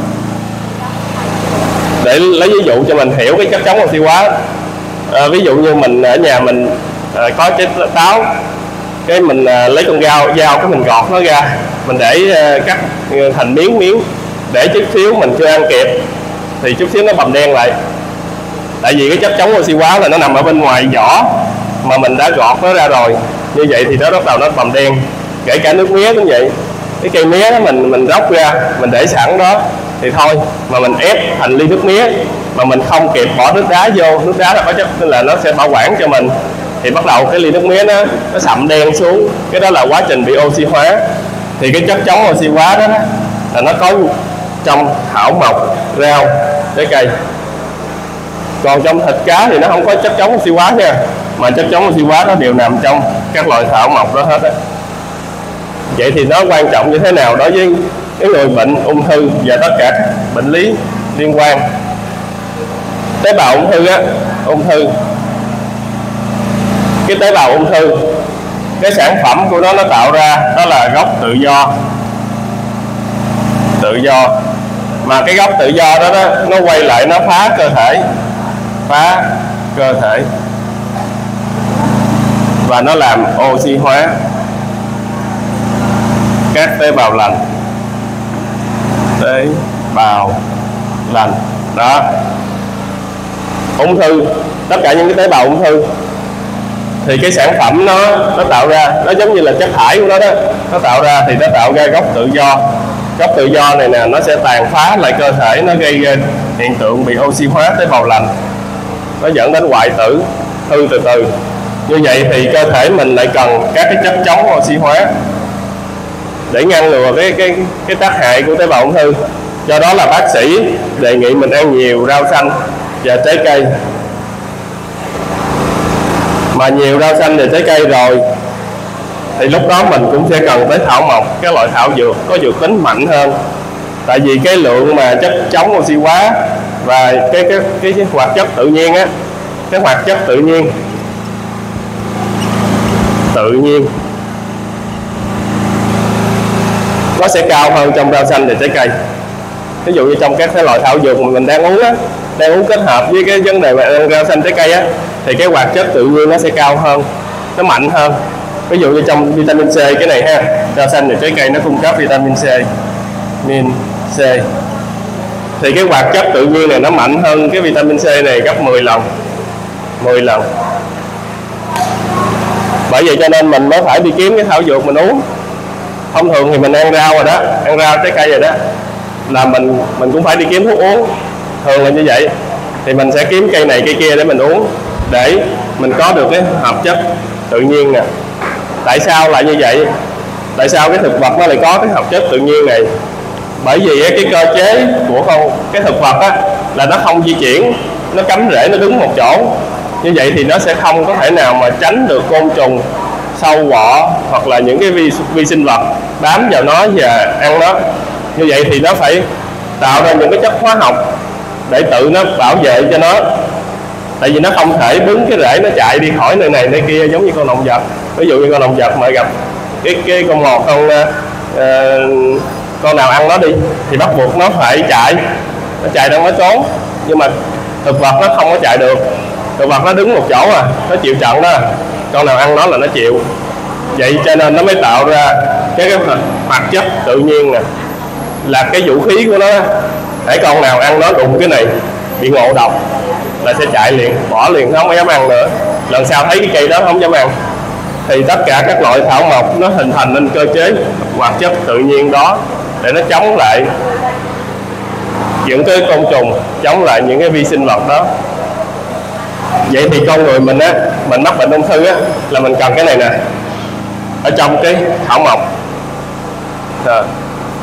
Để lấy ví dụ cho mình hiểu cái chất chống oxy hóa, à, ví dụ như mình ở nhà mình à, có trái táo, cái mình à, lấy con dao dao cái mình gọt nó ra, mình để à, cắt thành miếng miếng, để chút xíu mình chưa ăn kịp thì chút xíu nó bầm đen lại. Tại vì cái chất chống oxy hóa là nó nằm ở bên ngoài vỏ mà mình đã gọt nó ra rồi, như vậy thì nó bắt đầu nó bầm đen. Kể cả nước mía cũng vậy, cái cây mía đó mình mình róc ra mình để sẵn đó thì thôi, mà mình ép thành ly nước mía mà mình không kịp bỏ nước đá vô, nước đá là có chất nên là nó sẽ bảo quản cho mình, thì bắt đầu cái ly nước mía nó nó sậm đen xuống, cái đó là quá trình bị oxy hóa. Thì cái chất chống oxy hóa đó, đó là nó có trong thảo mộc, rau, trái cây. Còn trong thịt cá thì nó không có chất chống oxy hóa nha, mà chất chống oxy hóa nó đều nằm trong các loại thảo mộc đó hết á. Vậy thì nó quan trọng như thế nào đối với cái người bệnh ung thư và tất cả các bệnh lý liên quan? Tế bào ung thư á, ung thư cái tế bào ung thư, cái sản phẩm của nó nó tạo ra đó là gốc tự do, tự do mà cái gốc tự do đó, đó nó quay lại nó phá cơ thể, phá cơ thể và nó làm oxy hóa các tế bào lành, tế bào lành đó. Ung thư, tất cả những cái tế bào ung thư thì cái sản phẩm nó nó tạo ra nó giống như là chất thải của nó đó, nó tạo ra thì nó tạo ra gốc tự do. Gốc tự do này nè, nó sẽ tàn phá lại cơ thể, nó gây ra hiện tượng bị oxy hóa tế bào lành, nó dẫn đến hoại tử, hư từ từ. Như vậy thì cơ thể mình lại cần các cái chất chống oxy hóa để ngăn ngừa cái cái cái tác hại của tế bào ung thư. Do đó là bác sĩ đề nghị mình ăn nhiều rau xanh và trái cây. Mà nhiều rau xanh và trái cây rồi thì lúc đó mình cũng sẽ cần tới thảo mộc, cái loại thảo dược có dược tính mạnh hơn. Tại vì cái lượng mà chất chống oxy hóa và cái cái cái, cái hoạt chất tự nhiên á, cái hoạt chất tự nhiên tự nhiên nó sẽ cao hơn trong rau xanh và trái cây. Ví dụ như trong các cái loại thảo dược mà mình đang uống á, đang uống kết hợp với cái vấn đề mà ăn rau xanh trái cây á, thì cái hoạt chất tự nhiên nó sẽ cao hơn, nó mạnh hơn. Ví dụ như trong vitamin C cái này ha, rau xanh và trái cây nó cung cấp vitamin C, vitamin C, thì cái hoạt chất tự nhiên này nó mạnh hơn cái vitamin C này gấp mười lần, mười lần. Bởi vậy cho nên mình mới phải đi kiếm cái thảo dược mình uống. Thông thường thì mình ăn rau rồi đó, ăn rau trái cây rồi đó, là mình mình cũng phải đi kiếm thuốc uống, thường là như vậy. Thì mình sẽ kiếm cây này cây kia để mình uống, để mình có được cái hợp chất tự nhiên nè. Tại sao lại như vậy? Tại sao cái thực vật nó lại có cái hợp chất tự nhiên này? Bởi vì cái cơ chế của con cái thực vật á, là nó không di chuyển, nó cắm rễ, nó đứng một chỗ. Như vậy thì nó sẽ không có thể nào mà tránh được côn trùng, sâu bọ hoặc là những cái vi, vi sinh vật bám vào nó và ăn nó. Như vậy thì nó phải tạo ra những cái chất hóa học để tự nó bảo vệ cho nó. Tại vì nó không thể bứng cái rễ nó chạy đi khỏi nơi này nơi kia giống như con động vật. Ví dụ như con động vật mà gặp cái cái con mọt, con uh, con nào ăn nó đi thì bắt buộc nó phải chạy, nó chạy đâu nó trốn. Nhưng mà thực vật nó không có chạy được, thực vật nó đứng một chỗ à, nó chịu trận đó, con nào ăn nó là nó chịu. Vậy cho nên nó mới tạo ra cái, cái hoạt chất tự nhiên nè, là cái vũ khí của nó. Để con nào ăn nó đụng cái này bị ngộ độc là sẽ chạy liền, bỏ liền, nó không dám ăn nữa. Lần sau thấy cái cây đó không dám ăn. Thì tất cả các loại thảo mộc nó hình thành nên cơ chế hoạt chất tự nhiên đó để nó chống lại những cái côn trùng, chống lại những cái vi sinh vật đó. Vậy thì con người mình á, mình mắc bệnh ung thư á, là mình cần cái này nè, ở trong cái thảo mộc. Rồi.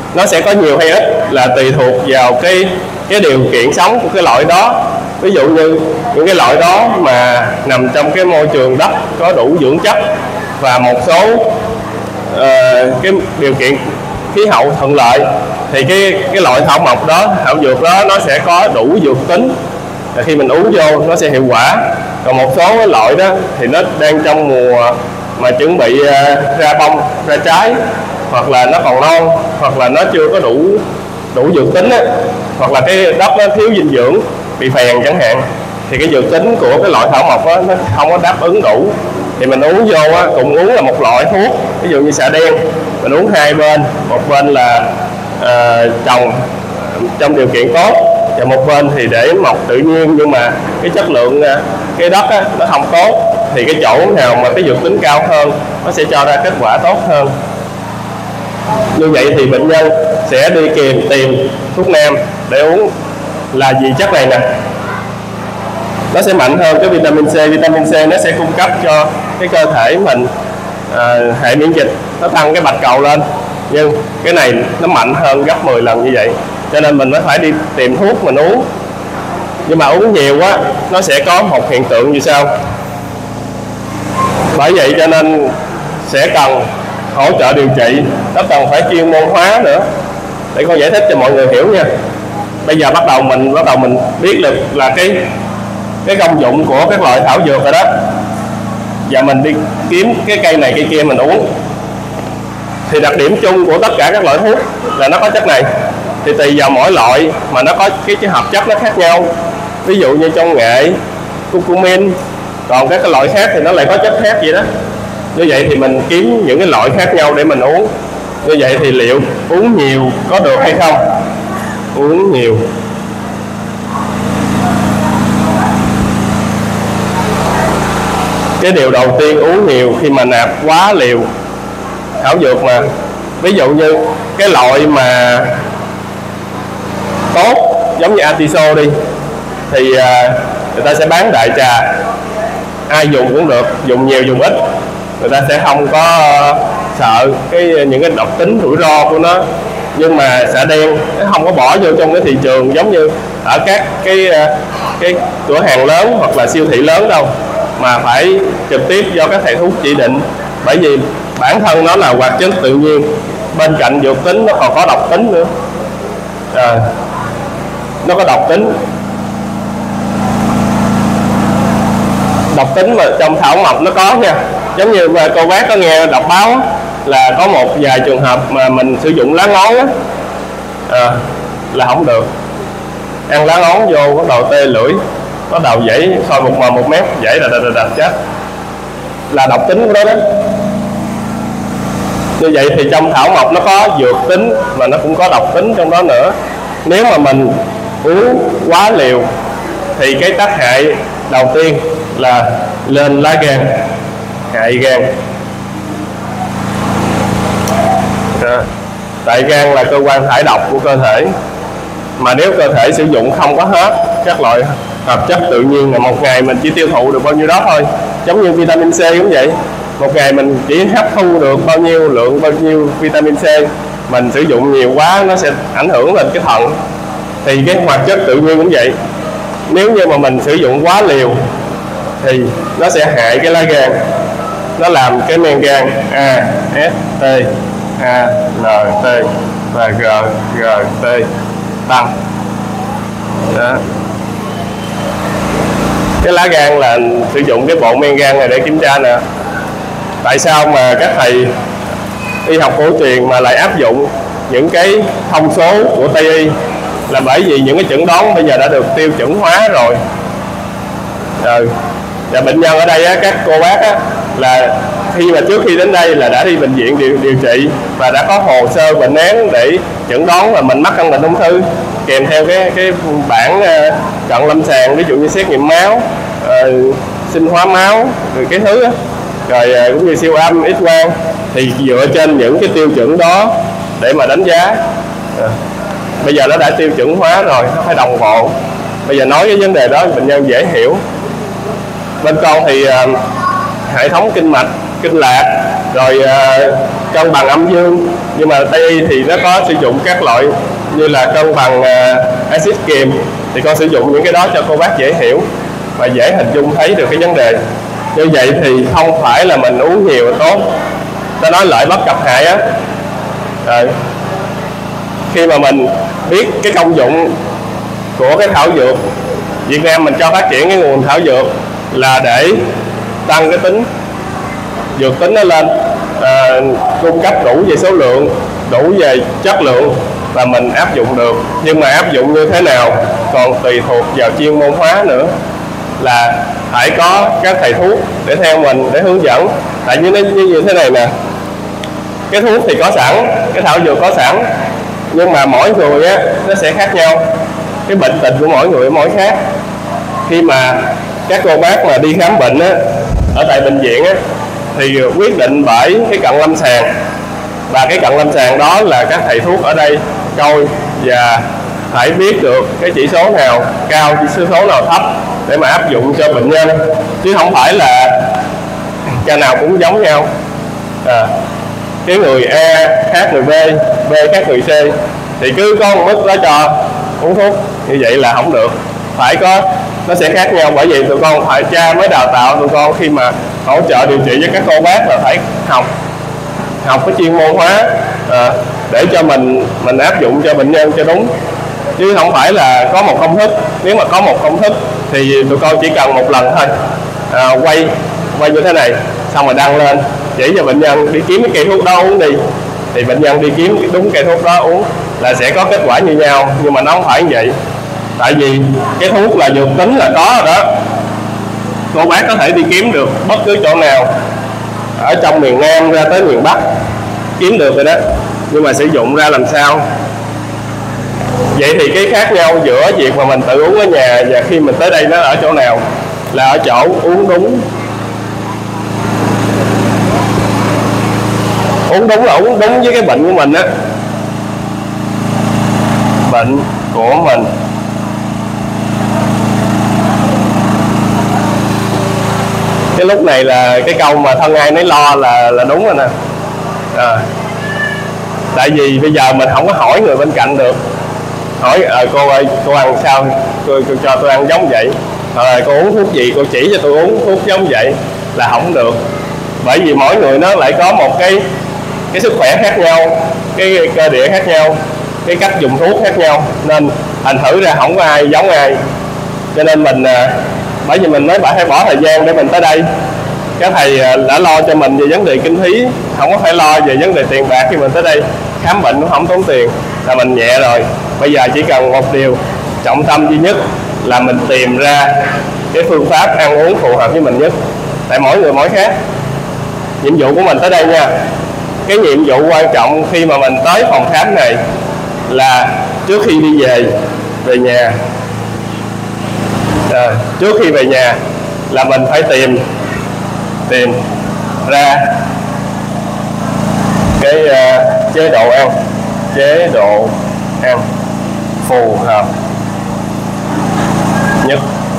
nó sẽ có nhiều hay ít là tùy thuộc vào cái cái điều kiện sống của cái loại đó. Ví dụ như những cái loại đó mà nằm trong cái môi trường đất có đủ dưỡng chất và một số uh, cái điều kiện khí hậu thuận lợi thì cái cái loại thảo mộc đó, thảo dược đó nó sẽ có đủ dược tính, và khi mình uống vô nó sẽ hiệu quả. Còn một số cái loại đó thì nó đang trong mùa mà chuẩn bị uh, ra bông, ra trái, hoặc là nó còn non, hoặc là nó chưa có đủ đủ dược tính á, hoặc là cái đất nó thiếu dinh dưỡng, bị phèn chẳng hạn, thì cái dược tính của cái loại thảo mộc đó, nó không có đáp ứng đủ, thì mình uống vô á, cùng uống là một loại thuốc. Ví dụ như xạ đen, mình uống hai bên, một bên là uh, trồng trong điều kiện tốt, và một bên thì để mọc tự nhiên, nhưng mà cái chất lượng cái đất á, nó không tốt, thì cái chỗ nào mà cái dược tính cao hơn nó sẽ cho ra kết quả tốt hơn. Như vậy thì bệnh nhân sẽ đi kèm tìm thuốc nam để uống là vì chất này nè, nó sẽ mạnh hơn cái vitamin C. Vitamin C nó sẽ cung cấp cho cái cơ thể mình à, hệ miễn dịch, nó tăng cái bạch cầu lên, nhưng cái này nó mạnh hơn gấp mười lần như vậy, cho nên mình mới phải đi tìm thuốc mình uống. Nhưng mà uống nhiều quá nó sẽ có một hiện tượng như sau. Bởi vậy cho nên sẽ cần hỗ trợ điều trị, nó cần phải chuyên môn hóa nữa. Để con giải thích cho mọi người hiểu nha. Bây giờ bắt đầu mình bắt đầu mình biết được là cái cái công dụng của các loại thảo dược rồi đó. Và mình đi kiếm cái cây này cây kia mình uống. Thì đặc điểm chung của tất cả các loại thuốc là nó có chất này. Thì tùy vào mỗi loại mà nó có cái, cái hợp chất nó khác nhau. Ví dụ như trong nghệ, curcumin, còn các cái loại khác thì nó lại có chất khác vậy đó. Như vậy thì mình kiếm những cái loại khác nhau để mình uống. Như vậy thì liệu uống nhiều có được hay không? Uống nhiều. Cái điều đầu tiên uống nhiều khi mà nạp quá liều thảo dược mà. Ví dụ như cái loại mà tốt giống như Atiso đi, thì người ta sẽ bán đại trà, ai dùng cũng được, dùng nhiều dùng ít, người ta sẽ không có sợ cái những cái độc tính rủi ro của nó. Nhưng mà xạ đen nó không có bỏ vô trong cái thị trường giống như ở các cái cái cửa hàng lớn hoặc là siêu thị lớn đâu, mà phải trực tiếp do các thầy thuốc chỉ định. Bởi vì bản thân nó là hoạt chất tự nhiên, bên cạnh dược tính nó còn có độc tính nữa. À, nó có độc tính. Độc tính mà trong thảo mộc nó có nha. Giống như cô bác có nghe đọc báo là có một vài trường hợp mà mình sử dụng lá ngón á, à, là không được. Ăn lá ngón vô bắt đầu tê lưỡi, bắt đầu dãy soi một mờ một mét, dãy là đập đập chết, là độc tính của nó đó. Như vậy thì trong thảo mộc nó có dược tính mà nó cũng có độc tính trong đó nữa. Nếu mà mình uống quá liều thì cái tác hại đầu tiên là lên lá gan, hại gan. À, tại gan là cơ quan thải độc của cơ thể, mà nếu cơ thể sử dụng không có hết các loại hợp chất tự nhiên, là một ngày mình chỉ tiêu thụ được bao nhiêu đó thôi. Giống như vitamin C cũng vậy, một ngày mình chỉ hấp thu được bao nhiêu lượng, bao nhiêu vitamin C, mình sử dụng nhiều quá nó sẽ ảnh hưởng lên cái thận. Thì cái hoạt chất tự nhiên cũng vậy, nếu như mà mình sử dụng quá liều thì nó sẽ hại cái lá gan, nó làm cái men gan A, S, T, A, L, T và G, G, T tăng. Đó. Cái lá gan là sử dụng cái bộ men gan này để kiểm tra nè. Tại sao mà các thầy y học cổ truyền mà lại áp dụng những cái thông số của Tây y? Là bởi vì những cái chẩn đoán bây giờ đã được tiêu chuẩn hóa rồi. Rồi. Và bệnh nhân ở đây á, các cô bác á, là khi mà trước khi đến đây là đã đi bệnh viện điều, điều trị và đã có hồ sơ bệnh án để chẩn đoán là mình mắc căn bệnh ung thư, kèm theo cái cái bản uh, cận lâm sàng, ví dụ như xét nghiệm máu, uh, sinh hóa máu, rồi cái thứ á, rồi uh, cũng như siêu âm, X quang, thì dựa trên những cái tiêu chuẩn đó để mà đánh giá. Uh, bây giờ nó đã tiêu chuẩn hóa rồi, nó phải đồng bộ. Bây giờ nói cái vấn đề đó bệnh nhân dễ hiểu. Bên con thì uh, hệ thống kinh mạch, kinh lạc rồi uh, cân bằng âm dương. Nhưng mà đây thì nó có sử dụng các loại như là cân bằng uh, axit kiềm, thì con sử dụng những cái đó cho cô bác dễ hiểu và dễ hình dung thấy được cái vấn đề. Như vậy thì không phải là mình uống nhiều là tốt, ta nói lợi bất cập hại á. Rồi khi mà mình biết cái công dụng của cái thảo dược, Việt Nam mình cho phát triển cái nguồn thảo dược là để tăng cái tính dược tính nó lên, à, cung cấp đủ về số lượng, đủ về chất lượng và mình áp dụng được. Nhưng mà áp dụng như thế nào còn tùy thuộc vào chuyên môn hóa nữa, là phải có các thầy thuốc để theo mình để hướng dẫn. Tại vì nó như, như thế này nè, cái thuốc thì có sẵn, cái thảo dược có sẵn, nhưng mà mỗi người á nó sẽ khác nhau, cái bệnh tình của mỗi người mỗi khác. Khi mà các cô bác mà đi khám bệnh á ở tại bệnh viện á thì quyết định bởi cái cận lâm sàng, và cái cận lâm sàng đó là các thầy thuốc ở đây coi và phải biết được cái chỉ số nào cao, chỉ số nào thấp để mà áp dụng cho bệnh nhân, chứ không phải là ca nào cũng giống nhau. À, cái người A khác người B, B khác người C, thì cứ có một mức đó cho uống thuốc như vậy là không được. Phải có, nó sẽ khác nhau. Bởi vì tụi con phải, cha mới đào tạo tụi con khi mà hỗ trợ điều trị với các cô bác là phải học học cái chuyên môn hóa, à, để cho mình mình áp dụng cho bệnh nhân cho đúng, chứ không phải là có một công thức. Nếu mà có một công thức thì tụi con chỉ cần một lần thôi, à, quay quay như thế này xong rồi đăng lên chỉ cho bệnh nhân đi kiếm cái cây thuốc đó uống đi, thì bệnh nhân đi kiếm đúng cây thuốc đó uống là sẽ có kết quả như nhau. Nhưng mà nó không phải như vậy, tại vì cái thuốc là dược tính là có rồi đó, cô bác có thể đi kiếm được bất cứ chỗ nào ở trong miền Nam ra tới miền Bắc kiếm được rồi đó, nhưng mà sử dụng ra làm sao. Vậy thì cái khác nhau giữa việc mà mình tự uống ở nhà và khi mình tới đây nó ở chỗ nào, là ở chỗ uống đúng. Uống đúng là uống đúng với cái bệnh của mình á, bệnh của mình. Cái lúc này là cái câu mà thân ai nấy lo là là đúng rồi nè. À, tại vì bây giờ mình không có hỏi người bên cạnh được, hỏi à, cô ơi cô ăn sao, cô, cô cho tôi ăn giống vậy, à, cô uống thuốc gì cô chỉ cho tôi uống thuốc giống vậy, là không được. Bởi vì mỗi người nó lại có một cái cái sức khỏe khác nhau, cái cơ địa khác nhau, cái cách dùng thuốc khác nhau, nên thành thử ra không có ai giống ai. Cho nên mình à, bởi vì mình mới phải bỏ thời gian để mình tới đây. Các thầy đã lo cho mình về vấn đề kinh phí, không có phải lo về vấn đề tiền bạc. Khi mình tới đây khám bệnh cũng không tốn tiền là mình nhẹ rồi. Bây giờ chỉ cần một điều trọng tâm duy nhất là mình tìm ra cái phương pháp ăn uống phù hợp với mình nhất, tại mỗi người mỗi khác. Nhiệm vụ của mình tới đây nha, cái nhiệm vụ quan trọng khi mà mình tới phòng khám này là trước khi đi về về nhà, à, trước khi về nhà là mình phải tìm tìm ra cái uh, chế độ ăn chế độ ăn phù hợp nhất,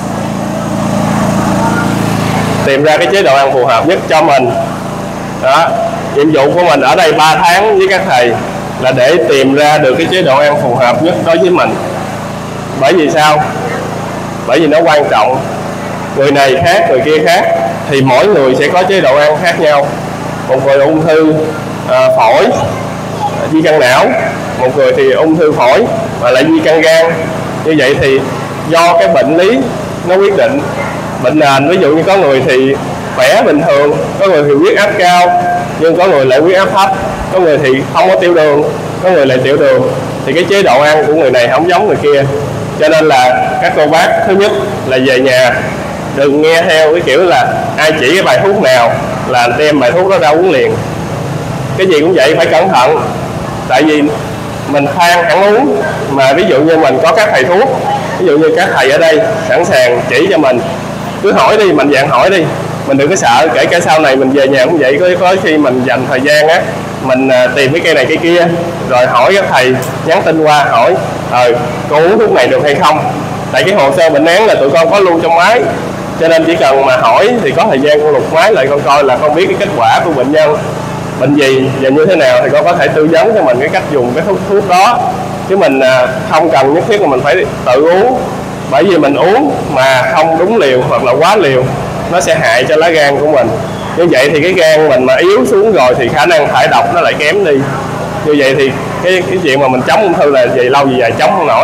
tìm ra cái chế độ ăn phù hợp nhất cho mình. Đó, nhiệm vụ của mình ở đây ba tháng với các thầy là để tìm ra được cái chế độ ăn phù hợp nhất đối với mình. Bởi vì sao? Bởi vì nó quan trọng. Người này khác, người kia khác, thì mỗi người sẽ có chế độ ăn khác nhau. Một người ung thư à, phổi, di căn não, một người thì ung thư phổi và lại di căn gan. Như vậy thì do cái bệnh lý nó quyết định. Bệnh nền, ví dụ như có người thì khỏe bình thường, có người thì huyết áp cao nhưng có người lại huyết áp thấp, có người thì không có tiểu đường, có người lại tiểu đường, thì cái chế độ ăn của người này không giống người kia. Cho nên là các cô bác, thứ nhất là về nhà đừng nghe theo cái kiểu là ai chỉ cái bài thuốc nào là đem bài thuốc đó ra uống liền. Cái gì cũng vậy, phải cẩn thận. Tại vì mình than ăn uống mà ví dụ như mình có các thầy thuốc, ví dụ như các thầy ở đây sẵn sàng chỉ cho mình, cứ hỏi đi, mình dạng hỏi đi, mình đừng có sợ. Kể cả sau này mình về nhà cũng vậy, có, có khi mình dành thời gian á, mình tìm cái cây này cây kia rồi hỏi các thầy, nhắn tin qua hỏi ờ cô uống thuốc này được hay không. Tại cái hồ sơ bệnh án là tụi con có lưu trong máy, cho nên chỉ cần mà hỏi thì có thời gian con lục máy lại con coi là con biết cái kết quả của bệnh nhân bệnh gì và như thế nào thì con có thể tư vấn cho mình cái cách dùng cái thuốc thuốc đó, chứ mình không cần nhất thiết là mình phải tự uống, bởi vì mình uống mà không đúng liều hoặc là quá liều nó sẽ hại cho lá gan của mình. Như vậy thì cái gan mình mà yếu xuống rồi thì khả năng thải độc nó lại kém đi. Như vậy thì cái, cái chuyện mà mình chống ung thư là về lâu về dài chống không nổi.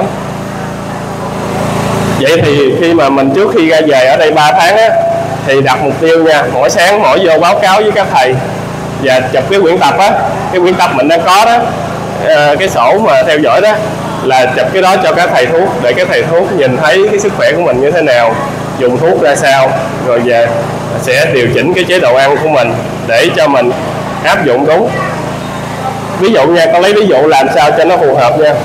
Vậy thì khi mà mình trước khi ra về ở đây ba tháng á, thì đặt mục tiêu nha, mỗi sáng mỗi vô báo cáo với các thầy và chụp cái quyển tập á, cái quyển tập mình đang có đó, cái sổ mà theo dõi đó, là chụp cái đó cho các thầy thuốc để các thầy thuốc nhìn thấy cái sức khỏe của mình như thế nào, dùng thuốc ra sao, rồi về sẽ điều chỉnh cái chế độ ăn của mình để cho mình áp dụng đúng. Ví dụ nha, con lấy ví dụ làm sao cho nó phù hợp nha.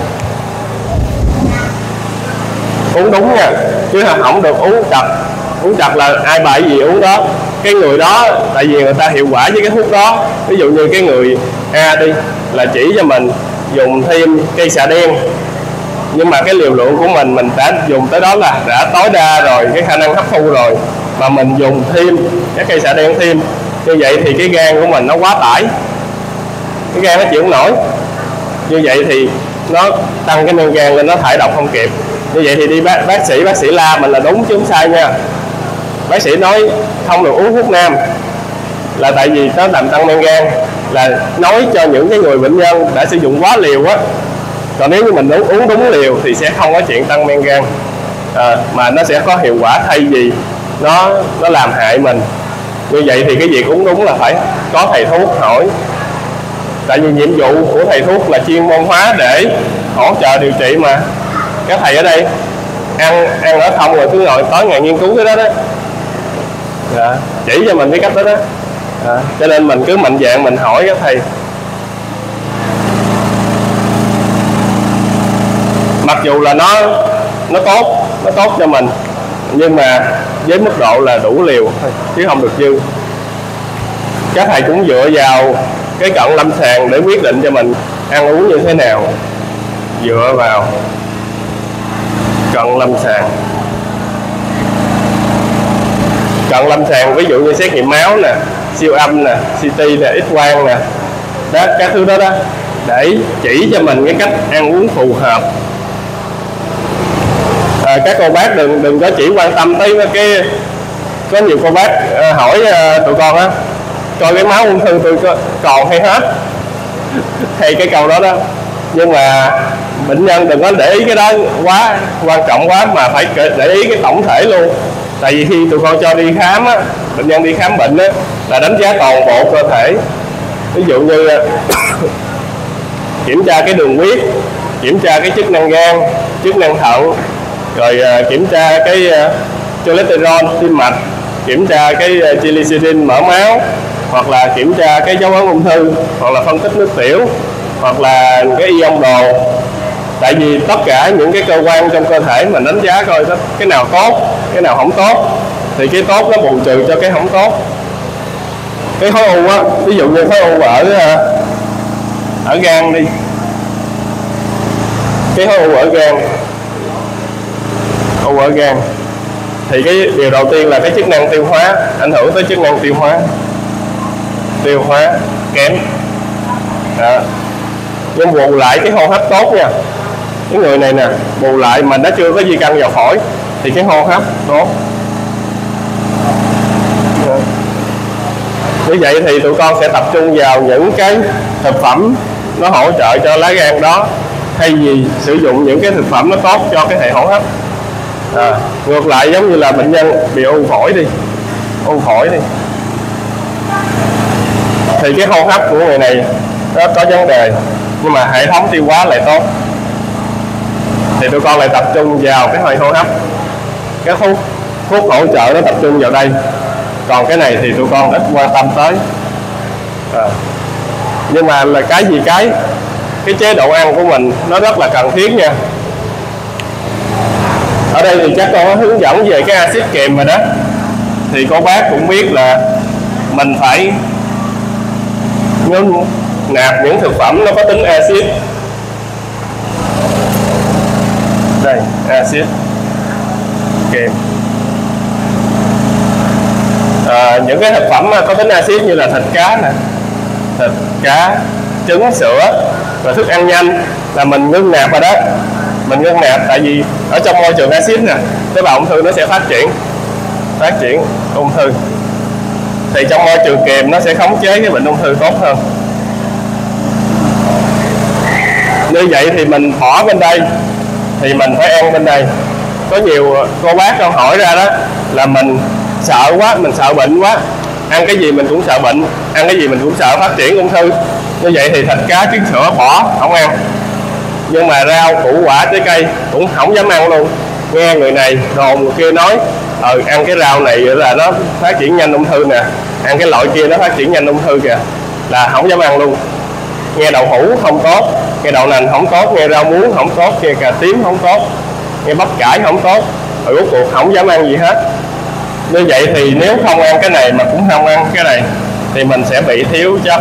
Uống đúng nha, chứ không được uống chặt. Uống chặt là ai bài gì uống đó. Cái người đó, tại vì người ta hiệu quả với cái thuốc đó. Ví dụ như cái người A đi, là chỉ cho mình dùng thêm cây xạ đen, nhưng mà cái liều lượng của mình mình đã dùng tới đó là đã tối đa rồi, cái khả năng hấp thu rồi, mà mình dùng thêm cái cây xạ đen thêm, như vậy thì cái gan của mình nó quá tải, cái gan nó chịu không nổi. Như vậy thì nó tăng cái men gan lên, nó thải độc không kịp. Như vậy thì đi bác, bác sĩ bác sĩ la mình là đúng chứ không sai nha. Bác sĩ nói không được uống thuốc nam là tại vì nó làm tăng men gan, là nói cho những cái người bệnh nhân đã sử dụng quá liều á. Còn nếu như mình uống, uống đúng liều thì sẽ không có chuyện tăng men gan, à, mà nó sẽ có hiệu quả thay vì nó nó làm hại mình. Như vậy thì cái việc uống đúng là phải có thầy thuốc hỏi, tại vì nhiệm vụ của thầy thuốc là chuyên môn hóa để hỗ trợ điều trị mà. Các thầy ở đây ăn ăn ở không rồi cứ ngồi tối ngày nghiên cứu cái đó đó, à, chỉ cho mình cái cách đó đó, à, cho nên mình cứ mạnh dạn mình hỏi các thầy. Mặc dù là nó nó tốt nó tốt cho mình, nhưng mà với mức độ là đủ liều thôi chứ không được dư. Các thầy cũng dựa vào cái cận lâm sàng để quyết định cho mình ăn uống như thế nào, dựa vào cận lâm sàng. Cận lâm sàng ví dụ như xét nghiệm máu nè, siêu âm nè, xê tê nè, X quang nè, đó, các thứ đó đó, để chỉ cho mình cái cách ăn uống phù hợp. À, các cô bác đừng đừng có chỉ quan tâm tới cái, có nhiều cô bác à, hỏi à, tụi con á, coi cái máu ung thư tôi có, còn hay hết hay cái câu đó đó. Nhưng mà bệnh nhân đừng có để ý cái đó quá quan trọng quá, mà phải để ý cái tổng thể luôn. Tại vì khi tụi con cho đi khám á, bệnh nhân đi khám bệnh á, là đánh giá toàn bộ cơ thể. Ví dụ như kiểm tra cái đường huyết, kiểm tra cái chức năng gan, chức năng thận, rồi uh, kiểm tra cái uh, cholesterol, tim mạch, kiểm tra cái uh, triglycerin, mỡ máu, hoặc là kiểm tra cái dấu ấn ung thư, hoặc là phân tích nước tiểu, hoặc là cái ion đồ. Tại vì tất cả những cái cơ quan trong cơ thể mình đánh giá coi cái nào tốt, cái nào không tốt, thì cái tốt nó bù trừ cho cái không tốt. Cái khối u á, ví dụ như khối u ở ở gan đi, cái khối u ở gan, u ở gan thì cái điều đầu tiên là cái chức năng tiêu hóa, ảnh hưởng tới chức năng tiêu hóa, tiêu hóa kém. Đó. Nhưng bù lại cái hô hấp tốt nha, cái người này nè, bù lại mà nó chưa có di căn vào phổi thì cái hô hấp tốt. Đó. Như vậy thì tụi con sẽ tập trung vào những cái thực phẩm nó hỗ trợ cho lá gan đó, thay vì sử dụng những cái thực phẩm nó tốt cho cái hệ hô hấp. À, ngược lại giống như là bệnh nhân bị u phổi đi, u phổi đi, thì cái hô hấp của người này nó có vấn đề, nhưng mà hệ thống tiêu hóa lại tốt, thì tụi con lại tập trung vào cái hệ hô hấp. Cái thuốc thuốc hỗ trợ nó tập trung vào đây, còn cái này thì tụi con ít quan tâm tới. À, nhưng mà là cái gì cái cái chế độ ăn của mình nó rất là cần thiết nha. Ở đây thì chắc con có hướng dẫn về cái axit kèm rồi đó, thì cô bác cũng biết là mình phải nạp những thực phẩm nó có tính axit. Đây, axit kèm. À, những cái thực phẩm có tính axit như là thịt cá nè, thịt, cá, trứng, sữa và thức ăn nhanh là mình ngưng nạp rồi đó. Mình ngưng nạp tại vì ở trong môi trường axit nè, tế bào ung thư nó sẽ phát triển phát triển ung thư. Thì trong môi trường kiềm nó sẽ khống chế cái bệnh ung thư tốt hơn. Như vậy thì mình bỏ bên đây thì mình phải ăn bên đây. Có nhiều cô bác con hỏi ra đó là mình sợ quá, mình sợ bệnh quá, ăn cái gì mình cũng sợ bệnh, ăn cái gì mình cũng sợ phát triển ung thư. Như vậy thì thịt, cá, trứng, sữa bỏ không ăn. Nhưng mà rau, củ quả, trái cây cũng không dám ăn luôn. Nghe người này đồn người kia nói ờ ăn cái rau này là nó phát triển nhanh ung thư nè, ăn cái loại kia nó phát triển nhanh ung thư kìa, là không dám ăn luôn. Nghe đậu hũ không tốt, nghe đậu nành không tốt, nghe rau muống không tốt, nghe cà tím không tốt, nghe bắp cải không tốt, rồi rốt cuộc không dám ăn gì hết. Như vậy thì nếu không ăn cái này mà cũng không ăn cái này thì mình sẽ bị thiếu chất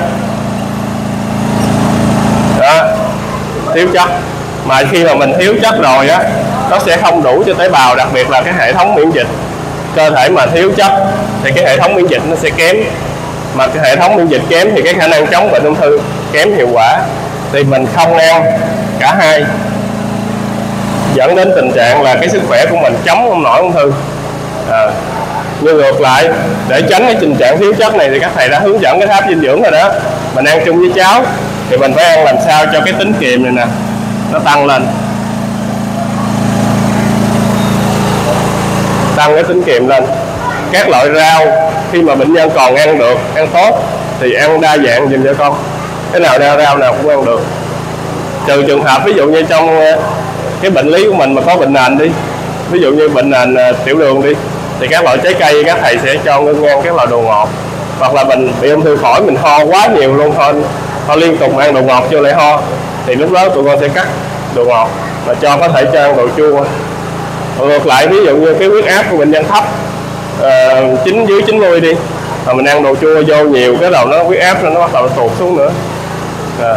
đó, thiếu chất. Mà khi mà mình thiếu chất rồi á, nó sẽ không đủ cho tế bào, đặc biệt là cái hệ thống miễn dịch. Cơ thể mà thiếu chất thì cái hệ thống miễn dịch nó sẽ kém, mà cái hệ thống miễn dịch kém thì cái khả năng chống bệnh ung thư kém hiệu quả. Thì mình không ăn cả hai, dẫn đến tình trạng là cái sức khỏe của mình chống không nổi ung thư. À, nhưng ngược lại, để tránh cái tình trạng thiếu chất này thì các thầy đã hướng dẫn cái tháp dinh dưỡng rồi đó. Mình ăn chung với cháo thì mình phải ăn làm sao cho cái tính kiềm này nè nó tăng lên, tăng cái tính kiềm lên. Các loại rau khi mà bệnh nhân còn ăn được, ăn tốt thì ăn đa dạng dùm cho con. Cái nào đa rau nào cũng ăn được, trừ trường hợp ví dụ như trong cái bệnh lý của mình mà có bệnh nền đi, ví dụ như bệnh nền tiểu đường đi, thì các loại trái cây các thầy sẽ cho ngưng ăn các loại đồ ngọt. Hoặc là mình bị ung thư phổi, mình ho quá nhiều luôn, ho, ho liên tục ăn đồ ngọt vô lại ho, thì lúc đó tụi con sẽ cắt đồ ngọt và cho có thể cho ăn đồ chua. Còn ngược lại, ví dụ như cái huyết áp của bệnh nhân thấp, uh, chín dưới chín mươi đi, mà mình ăn đồ chua vô nhiều, cái đầu nó huyết áp nó bắt đầu tụt xuống nữa. À.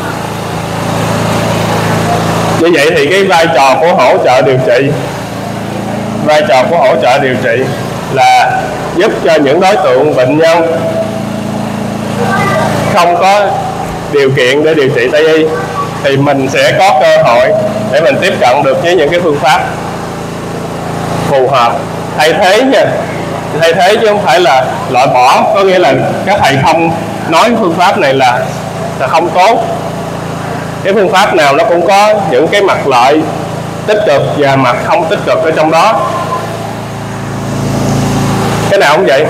Như vậy thì cái vai trò của hỗ trợ điều trị, vai trò của hỗ trợ điều trị là giúp cho những đối tượng bệnh nhân không có điều kiện để điều trị Tây y thì mình sẽ có cơ hội để mình tiếp cận được với những cái phương pháp phù hợp, thay thế nha, thay thế chứ không phải là loại bỏ. Có nghĩa là các thầy không nói phương pháp này là là không tốt. Cái phương pháp nào nó cũng có những cái mặt lợi tích cực và mặt không tích cực ở trong đó. Cái nào cũng vậy.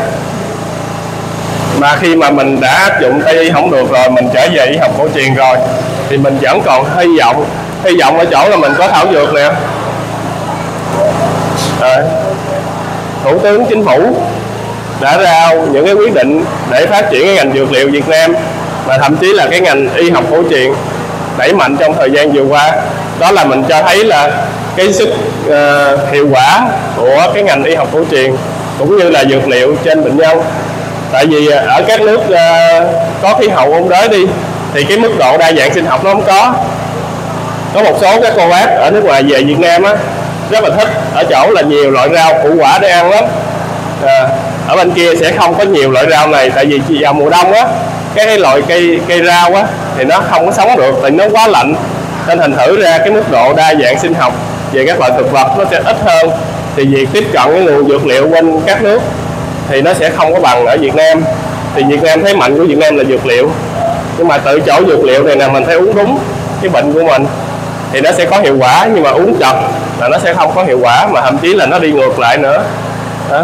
Mà khi mà mình đã áp dụng Tây y không được rồi, mình trở về y học cổ truyền rồi, thì mình vẫn còn hy vọng. Hy vọng ở chỗ là mình có thảo dược nè. À, Thủ tướng Chính phủ đã ra những cái quyết định để phát triển cái ngành dược liệu Việt Nam, mà thậm chí là cái ngành y học cổ truyền đẩy mạnh trong thời gian vừa qua. Đó là mình cho thấy là cái sức uh, hiệu quả của cái ngành y học cổ truyền cũng như là dược liệu trên bệnh nhân. Tại vì ở các nước uh, có khí hậu ôn đới đi thì cái mức độ đa dạng sinh học nó không có. Có một số các cô bác ở nước ngoài về Việt Nam á rất là thích ở chỗ là nhiều loại rau củ quả để ăn lắm. À, ở bên kia sẽ không có nhiều loại rau này, tại vì vào mùa đông á cái loại cây cây rau á thì nó không có sống được, tại nó quá lạnh, nên thành thử ra cái mức độ đa dạng sinh học về các loại thực vật nó sẽ ít hơn. Thì việc tiếp cận cái nguồn dược liệu quanh các nước thì nó sẽ không có bằng ở Việt Nam. Thì Việt Nam thế mạnh của Việt Nam là dược liệu, nhưng mà tự chỗ dược liệu này là mình phải uống đúng cái bệnh của mình thì nó sẽ có hiệu quả, nhưng mà uống chật là nó sẽ không có hiệu quả, mà thậm chí là nó đi ngược lại nữa đó.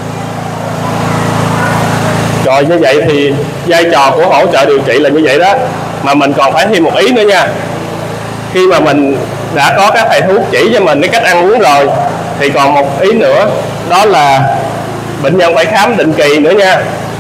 Rồi như vậy thì vai trò của hỗ trợ điều trị là như vậy đó. Mà mình còn phải thêm một ý nữa nha. Khi mà mình đã có các thầy thuốc chỉ cho mình cái cách ăn uống rồi thì còn một ý nữa, đó là bệnh nhân phải khám định kỳ nữa nha.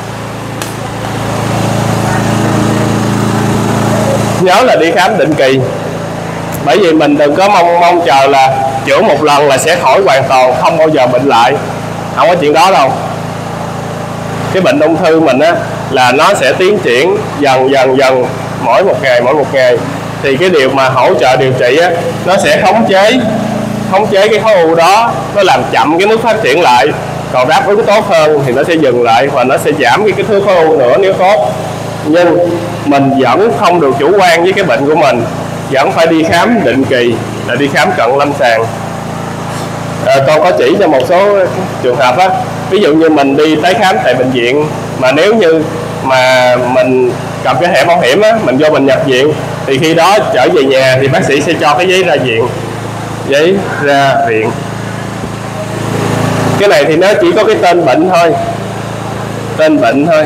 Nhớ là đi khám định kỳ. Bởi vì mình đừng có mong mong chờ là chữa một lần là sẽ khỏi hoàn toàn, không bao giờ bệnh lại. Không có chuyện đó đâu. Cái bệnh ung thư mình á là nó sẽ tiến triển dần dần dần, mỗi một ngày mỗi một ngày. Thì cái điều mà hỗ trợ điều trị á, nó sẽ khống chế khống chế cái khối u đó, nó làm chậm cái mức phát triển lại. Còn đáp ứng tốt hơn thì nó sẽ dừng lại, và nó sẽ giảm cái kích thước khối u nữa nếu tốt. nhưng mình vẫn không được chủ quan với cái bệnh của mình, vẫn phải đi khám định kỳ, là đi khám cận lâm sàng. À, con có chỉ cho một số trường hợp á, ví dụ như mình đi tái khám tại bệnh viện, mà nếu như mà mình cầm cái thẻ bảo hiểm á, mình vô mình nhập viện, thì khi đó trở về nhà thì bác sĩ sẽ cho cái giấy ra viện, giấy ra viện. Cái này thì nó chỉ có cái tên bệnh thôi, tên bệnh thôi,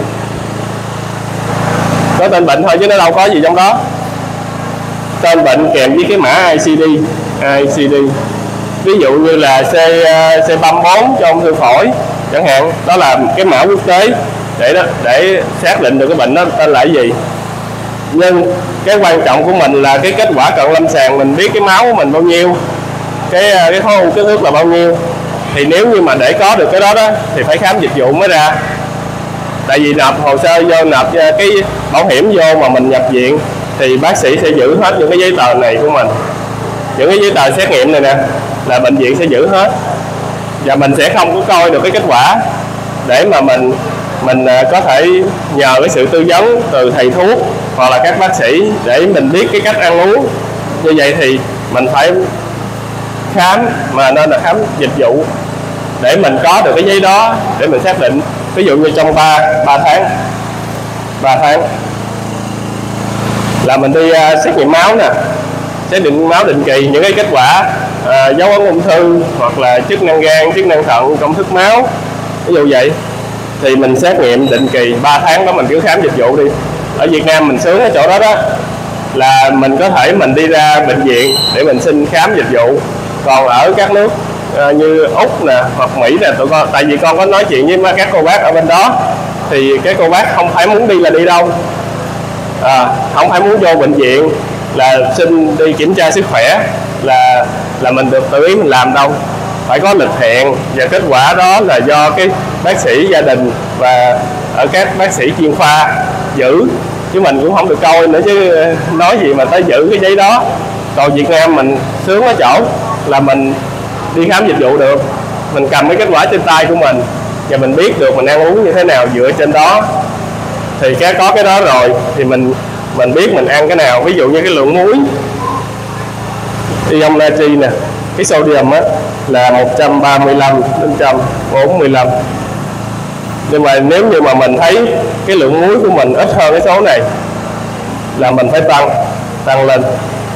có tên bệnh thôi chứ nó đâu có gì trong đó. Tên bệnh kèm với cái mã i xê đê, i xê đê. Ví dụ như là C C ba mươi bốn cho ung thư phổi chẳng hạn, đó là cái mã quốc tế để đó để xác định được cái bệnh đó tên là cái gì. Nhưng cái quan trọng của mình là cái kết quả cận lâm sàng, mình biết cái máu của mình bao nhiêu, cái cái khối u kích thước là bao nhiêu. Thì nếu như mà để có được cái đó đó thì phải khám dịch vụ mới ra. Tại vì nộp hồ sơ vô, nộp cái bảo hiểm vô mà mình nhập viện thì bác sĩ sẽ giữ hết những cái giấy tờ này của mình, những cái giấy tờ xét nghiệm này nè là bệnh viện sẽ giữ hết, và mình sẽ không có coi được cái kết quả để mà mình mình có thể nhờ cái sự tư vấn từ thầy thuốc hoặc là các bác sĩ để mình biết cái cách ăn uống. Như vậy thì mình phải khám, mà nên là khám dịch vụ để mình có được cái giấy đó để mình xác định. Ví dụ như trong ba ba tháng ba tháng là mình đi uh, xét nghiệm máu nè, xét nghiệm máu định kỳ, những cái kết quả uh, dấu ấn ung thư hoặc là chức năng gan, chức năng thận, công thức máu, ví dụ vậy, thì mình xét nghiệm định kỳ. Ba tháng đó mình cứ khám dịch vụ đi. Ở Việt Nam mình sướng ở chỗ đó đó là mình có thể mình đi ra bệnh viện để mình xin khám dịch vụ. Còn ở các nước uh, như Úc nè hoặc Mỹ nè, tụi con, tại vì con có nói chuyện với các cô bác ở bên đó, thì cái cô bác không phải muốn đi là đi đâu, à, không phải muốn vô bệnh viện là xin đi kiểm tra sức khỏe là là mình được tự ý mình làm đâu, phải có lịch hẹn, và kết quả đó là do cái bác sĩ gia đình và ở các bác sĩ chuyên khoa giữ, chứ mình cũng không được coi nữa, chứ nói gì mà tới giữ cái giấy đó. Còn Việt Nam mình sướng ở chỗ là mình đi khám dịch vụ được, mình cầm cái kết quả trên tay của mình và mình biết được mình ăn uống như thế nào dựa trên đó. Thì cái có cái đó rồi thì mình mình biết mình ăn cái nào. Ví dụ như cái lượng muối, ion natri nè, cái sodium á là một trăm ba mươi lăm đến một trăm bốn mươi lăm. Nhưng mà nếu như mà mình thấy cái lượng muối của mình ít hơn cái số này là mình phải tăng tăng lên.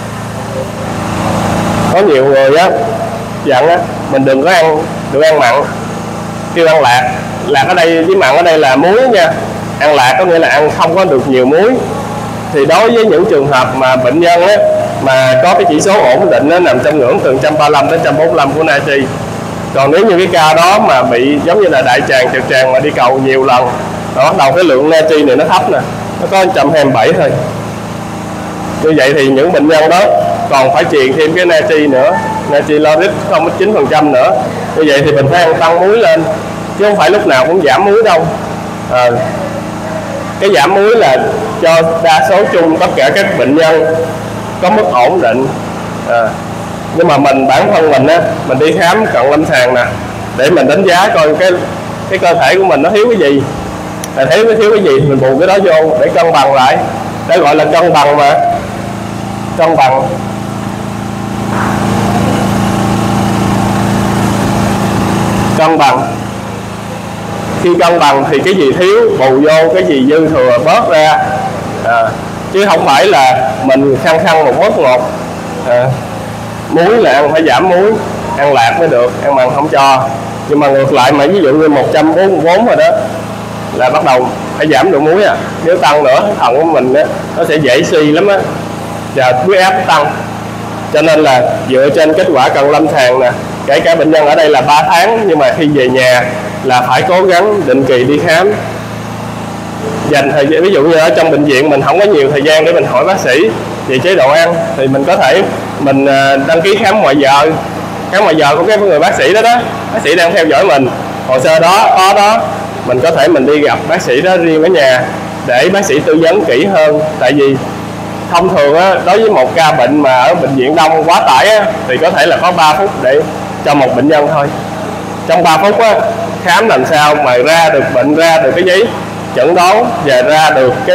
Có nhiều người á dặn á mình đừng có ăn đừng ăn mặn, kêu ăn lạc. Lạc ở đây với mặn ở đây là muối nha. Ăn lạc có nghĩa là ăn không có được nhiều muối. Thì đối với những trường hợp mà bệnh nhân á mà có cái chỉ số ổn định nó nằm trong ngưỡng từ một trăm ba mươi lăm đến một trăm bốn mươi lăm của natri. Còn nếu như cái ca đó mà bị giống như là đại tràng, trực tràng mà đi cầu nhiều lần, nó bắt đầu cái lượng natri này nó thấp nè, nó có một trăm hai mươi bảy thôi. Như vậy thì những bệnh nhân đó còn phải truyền thêm cái natri nữa, natri lauric không phẩy chín phần trăm nữa. Như vậy thì mình phải ăn tăng muối lên, chứ không phải lúc nào cũng giảm muối đâu. À, cái giảm muối là cho đa số chung tất cả các bệnh nhân có mức ổn định. À, nhưng mà mình bản thân mình á, mình đi khám cận lâm sàng nè để mình đánh giá coi cái cái cơ thể của mình nó thiếu cái gì, là thiếu cái thiếu cái gì mình bù cái đó vô để cân bằng lại, để gọi là cân bằng mà cân bằng. Cân bằng khi cân bằng thì cái gì thiếu bù vô, cái gì dư thừa bớt ra. À, chứ không phải là mình khăng khăng một mốt một. À, muối là ăn phải giảm muối, ăn lạc mới được, ăn mặn không cho. Nhưng mà ngược lại mà ví dụ như một trăm bốn mươi bốn rồi đó là bắt đầu phải giảm độ muối. À, nếu tăng nữa thận của mình á, nó sẽ dễ suy lắm á, và huyết áp tăng. Cho nên là dựa trên kết quả cận lâm sàng nè, kể cả bệnh nhân ở đây là ba tháng, nhưng mà khi về nhà là phải cố gắng định kỳ đi khám. Dành thời gian, ví dụ như ở trong bệnh viện mình không có nhiều thời gian để mình hỏi bác sĩ về chế độ ăn, thì mình có thể mình đăng ký khám ngoài giờ. Khám ngoài giờ của cái người bác sĩ đó đó, bác sĩ đang theo dõi mình, hồ sơ đó có đó, mình có thể mình đi gặp bác sĩ đó riêng ở nhà để bác sĩ tư vấn kỹ hơn. Tại vì thông thường á, đối với một ca bệnh mà ở bệnh viện đông quá tải á, thì có thể là có ba phút để cho một bệnh nhân thôi. Trong ba phút á, khám làm sao mà ra được bệnh, ra được cái giấy chẩn đoán và ra được cái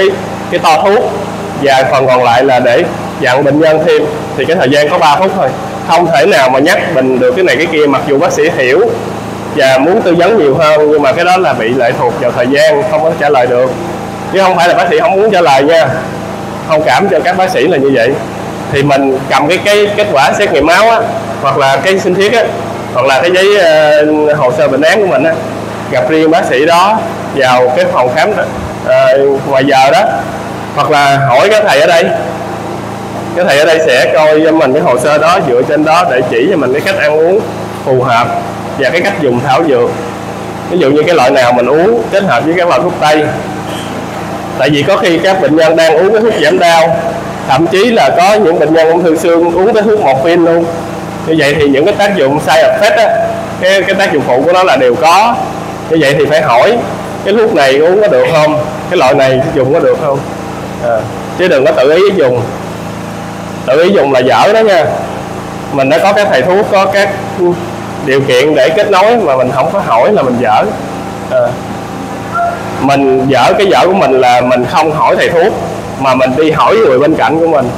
cái to thuốc, và phần còn lại là để dặn bệnh nhân thêm, thì cái thời gian có ba phút thôi. Không thể nào mà nhắc mình được cái này cái kia, mặc dù bác sĩ hiểu và muốn tư vấn nhiều hơn, nhưng mà cái đó là bị lệ thuộc vào thời gian, không có trả lời được. Chứ không phải là bác sĩ không muốn trả lời nha, thông cảm cho các bác sĩ là như vậy. Thì mình cầm cái cái kết quả xét nghiệm máu á, hoặc là cái sinh thiết á, hoặc là cái giấy uh, hồ sơ bệnh án của mình á, gặp riêng bác sĩ đó vào cái phòng khám uh, ngoài giờ đó, hoặc là hỏi cái thầy ở đây. Cái thầy ở đây sẽ coi cho mình cái hồ sơ đó, dựa trên đó để chỉ cho mình cái cách ăn uống phù hợp và cái cách dùng thảo dược. Ví dụ như cái loại nào mình uống kết hợp với các loại thuốc tây. Tại vì có khi các bệnh nhân đang uống cái thuốc giảm đau, thậm chí là có những bệnh nhân ung thư xương uống cái thuốc morphine luôn. Như vậy thì những cái tác dụng side effect á, cái, cái tác dụng phụ của nó là đều có. Như vậy thì phải hỏi cái thuốc này uống có được không, cái loại này dùng có được không, à, chứ đừng có tự ý dùng. Tự ý dùng là dở đó nha. Mình đã có các thầy thuốc, có các điều kiện để kết nối mà mình không có hỏi là mình dở. À, mình dở cái dở của mình là mình không hỏi thầy thuốc, mà mình đi hỏi người bên cạnh của mình.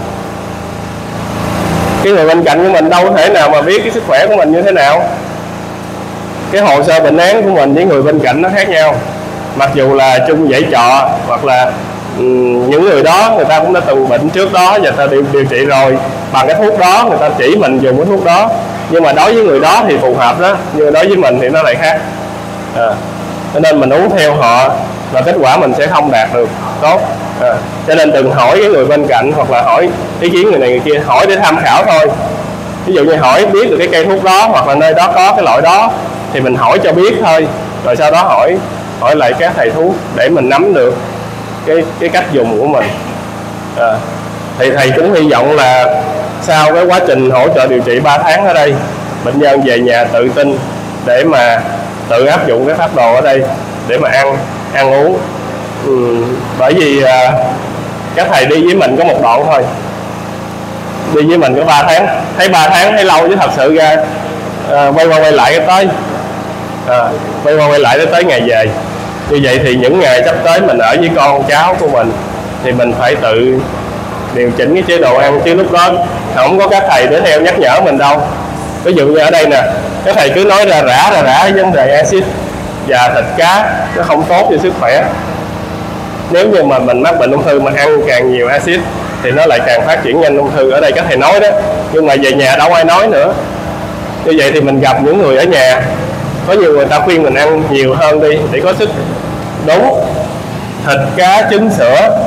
Cái người bên cạnh của mình đâu có thể nào mà biết cái sức khỏe của mình như thế nào. Cái hồ sơ bệnh án của mình với người bên cạnh nó khác nhau. Mặc dù là chung dãy trọ, hoặc là um, những người đó người ta cũng đã từng bệnh trước đó và ta điều, điều trị rồi bằng cái thuốc đó, người ta chỉ mình dùng cái thuốc đó, nhưng mà đối với người đó thì phù hợp đó, nhưng đối với mình thì nó lại khác. À, cho nên mình uống theo họ và kết quả mình sẽ không đạt được tốt. À, cho nên đừng hỏi cái người bên cạnh, hoặc là hỏi ý kiến người này người kia, hỏi để tham khảo thôi. Ví dụ như hỏi biết được cái cây thuốc đó, hoặc là nơi đó có cái loại đó, thì mình hỏi cho biết thôi, rồi sau đó hỏi hỏi lại các thầy thuốc để mình nắm được cái cái cách dùng của mình. À, thì thầy cũng hy vọng là sau cái quá trình hỗ trợ điều trị ba tháng ở đây, bệnh nhân về nhà tự tin để mà tự áp dụng cái phác đồ ở đây để mà ăn ăn uống. Ừ, bởi vì à, các thầy đi với mình có một đoạn thôi, đi với mình có ba tháng, thấy ba tháng thấy lâu chứ thật sự ra à, quay qua quay lại cái tới à, quay qua quay lại tới ngày về. Như vậy thì những ngày sắp tới mình ở với con cháu của mình thì mình phải tự điều chỉnh cái chế độ ăn, chứ lúc đó không có các thầy để theo nhắc nhở mình đâu. Ví dụ như ở đây nè, các thầy cứ nói ra rã ra rã vấn đề axit và thịt cá nó không tốt cho sức khỏe. Nếu như mà mình mắc bệnh ung thư mà ăn càng nhiều axit thì nó lại càng phát triển nhanh ung thư. Ở đây các thầy nói đó, nhưng mà về nhà đâu ai nói nữa. Như vậy thì mình gặp những người ở nhà, có nhiều người ta khuyên mình ăn nhiều hơn đi để có sức. Đúng, thịt cá trứng sữa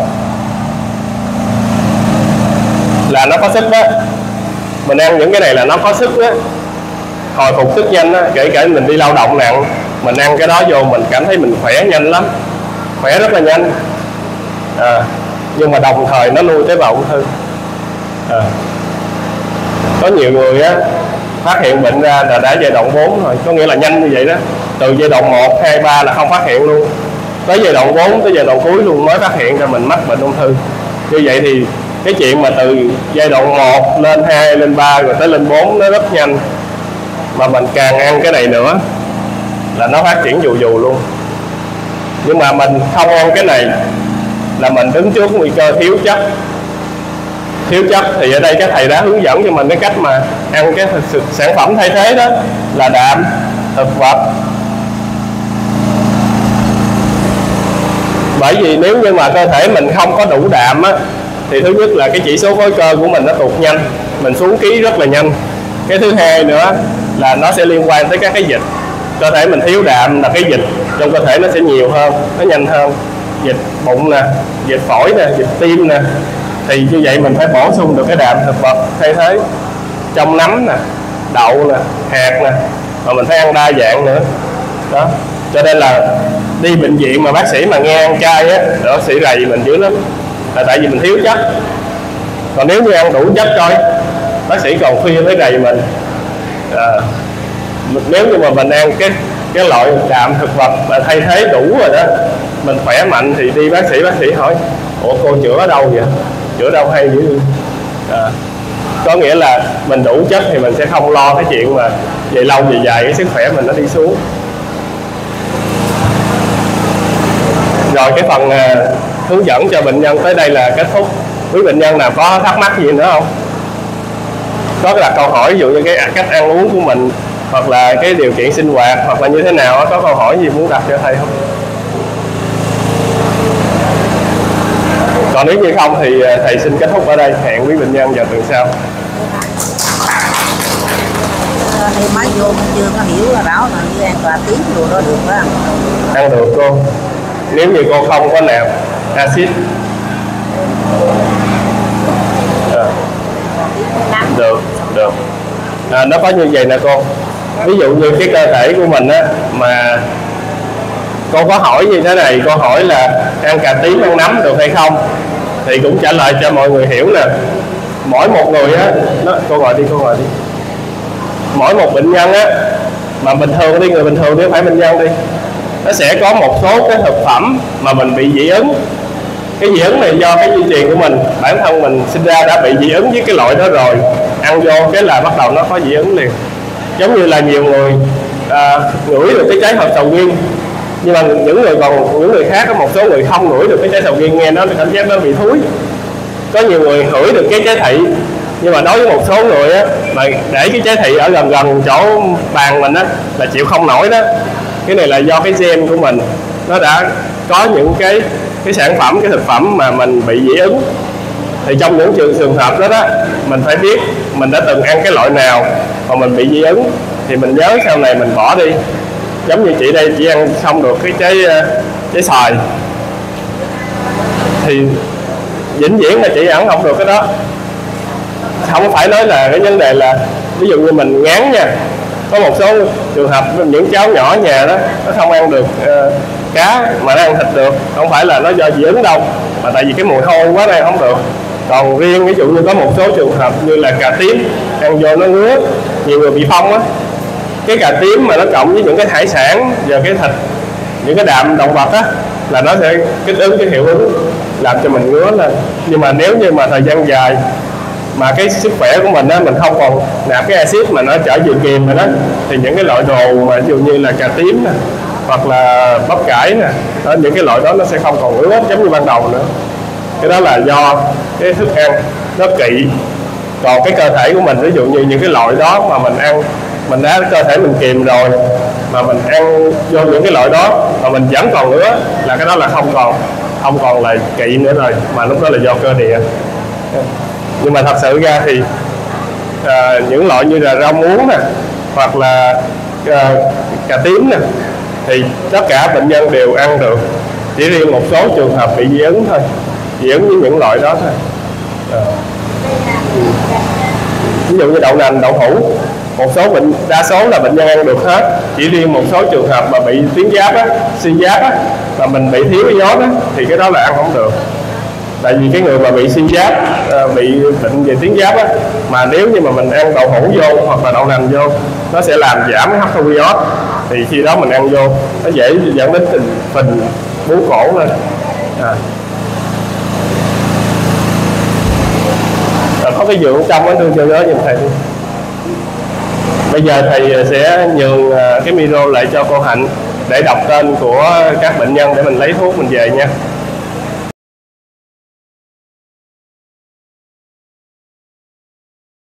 là nó có sức đó. Mình ăn những cái này là nó có sức đó, hồi phục sức nhanh đó. Kể cả mình đi lao động nặng, mình ăn cái đó vô mình cảm thấy mình khỏe nhanh lắm, khỏe rất là nhanh. À, nhưng mà đồng thời nó nuôi tế bào ung thư. À, có nhiều người á phát hiện bệnh ra là đã giai đoạn bốn rồi, có nghĩa là nhanh như vậy đó. Từ giai đoạn một, hai, ba là không phát hiện luôn, tới giai đoạn bốn, tới giai đoạn cuối luôn mới phát hiện ra mình mắc bệnh ung thư. Như vậy thì cái chuyện mà từ giai đoạn một lên hai, lên ba rồi tới lên bốn nó rất nhanh. Mà mình càng ăn cái này nữa là nó phát triển dù dù luôn. Nhưng mà mình không ăn cái này là mình đứng trước nguy cơ thiếu chất. Thiếu chất thì ở đây các thầy đã hướng dẫn cho mình cái cách mà ăn cái sản phẩm thay thế đó là đạm thực vật. Bởi vì nếu như mà cơ thể mình không có đủ đạm á, thì thứ nhất là cái chỉ số khối cơ của mình nó tụt nhanh, mình xuống ký rất là nhanh. Cái thứ hai nữa là nó sẽ liên quan tới các cái dịch. Cơ thể mình thiếu đạm là cái dịch trong cơ thể nó sẽ nhiều hơn, nó nhanh hơn. Dịch bụng nè, dịch phổi nè, dịch tim nè. Thì như vậy mình phải bổ sung được cái đạm thực vật thay thế trong nấm nè, đậu nè, hạt nè, mà mình phải ăn đa dạng nữa đó. Cho nên là đi bệnh viện mà bác sĩ mà nghe ăn chay á, bác sĩ rầy mình dữ lắm, là tại vì mình thiếu chất. Còn nếu như ăn đủ chất coi, bác sĩ còn khuyên mới rầy mình. À, nếu như mà mình ăn cái cái loại đạm thực vật mà thay thế đủ rồi đó, mình khỏe mạnh thì đi bác sĩ, bác sĩ hỏi ủa cô chữa ở đâu vậy, chữa đâu hay dữ. À, có nghĩa là mình đủ chất thì mình sẽ không lo cái chuyện mà về lâu về dài cái sức khỏe mình nó đi xuống. Rồi cái phần hướng dẫn cho bệnh nhân tới đây là kết thúc. Quý bệnh nhân nào có thắc mắc gì nữa không? Có là câu hỏi ví dụ như cái cách ăn uống của mình, hoặc là cái điều kiện sinh hoạt, hoặc là như thế nào, có câu hỏi gì muốn đặt cho thầy không? Còn nếu như không thì thầy xin kết thúc ở đây, hẹn quý bệnh nhân vào tuần sau. Thì mới vô mình chưa có hiểu là rõ là như ăn cà tím đồ đó được phải không? Ăn được cô, nếu như cô không có nạp axit à. Được, được à, nó có như vậy nè cô. Ví dụ như cái cơ thể của mình á, mà cô có hỏi như thế này, cô hỏi là ăn cà tím, ăn nấm được hay không, thì cũng trả lời cho mọi người hiểu nè. Mỗi một người á, nó, cô gọi đi, cô gọi đi. Mỗi một bệnh nhân á, mà bình thường đi, người bình thường đi, không phải bệnh nhân đi, nó sẽ có một số cái thực phẩm mà mình bị dị ứng. Cái dị ứng này do cái di truyền của mình, bản thân mình sinh ra đã bị dị ứng với cái loại đó rồi, ăn vô cái là bắt đầu nó có dị ứng liền. Giống như là nhiều người à, ngửi được cái trái hột sầu riêng, nhưng mà những người còn những người khác, có một số người không ngửi được cái trái sầu riêng, nghe nó cảm giác nó bị thúi. Có nhiều người ngửi được cái trái thị, nhưng mà đối với một số người á, mà để cái trái thị ở gần gần chỗ bàn mình á là chịu không nổi đó. Cái này là do cái gen của mình nó đã có những cái cái sản phẩm, cái thực phẩm mà mình bị dị ứng. Thì trong những trường trường hợp đó đó, mình phải biết mình đã từng ăn cái loại nào mà mình bị dị ứng, thì mình nhớ sau này mình bỏ đi. Giống như chị đây, chị ăn không được cái trái trái xoài, thì vĩnh viễn là chị ăn không được cái đó. Không phải nói là cái vấn đề là ví dụ như mình ngán nha, có một số trường hợp những cháu nhỏ ở nhà đó nó không ăn được uh, cá mà nó ăn thịt được, không phải là nó do dị ứng đâu, mà tại vì cái mùi hôi quá này không được. Còn riêng ví dụ như có một số trường hợp như là cà tím, ăn vô nó ngứa, nhiều người bị phong á, cái cà tím mà nó cộng với những cái hải sản và cái thịt, những cái đạm động vật á, là nó sẽ kích ứng, cái hiệu ứng làm cho mình ngứa lên. Nhưng mà nếu như mà thời gian dài mà cái sức khỏe của mình á, mình không còn nạp cái axit mà nó trở về kiềm rồi đó, thì những cái loại đồ mà ví dụ như là cà tím nè, hoặc là bắp cải nè, đó, những cái loại đó nó sẽ không còn ngứa giống như ban đầu nữa. Cái đó là do cái thức ăn nó kỵ. Còn cái cơ thể của mình, ví dụ như những cái loại đó mà mình ăn, mình đã cơ thể mình kiềm rồi, mà mình ăn vô những cái loại đó mà mình vẫn còn ngứa, là cái đó là không còn không còn là kỵ nữa rồi, mà lúc đó là do cơ địa. Nhưng mà thật sự ra thì à, những loại như là rau muống nè, hoặc là à, cà tím nè, thì tất cả bệnh nhân đều ăn được, chỉ riêng một số trường hợp bị dị ứng thôi, dị ứng với những loại đó thôi. À. Ví dụ như đậu nành, đậu hũ, một số bệnh, đa số là bệnh nhân ăn được hết, chỉ riêng một số trường hợp mà bị tuyến giáp á, suy giáp á, mà mình bị thiếu iốt á, thì cái đó là ăn không được. Tại vì cái người mà bị suy giáp, bị bệnh về tuyến giáp á, mà nếu như mà mình ăn đậu hũ vô hoặc là đậu nành vô, nó sẽ làm giảm cái hấp thu iốt, thì khi đó mình ăn vô nó dễ dẫn đến tình phình bú cổ lên. À. À, có cái giường trong đó đưa cho đó giùm thầy đi. Bây giờ thầy sẽ nhường cái micro lại cho cô Hạnh để đọc tên của các bệnh nhân để mình lấy thuốc mình về nha.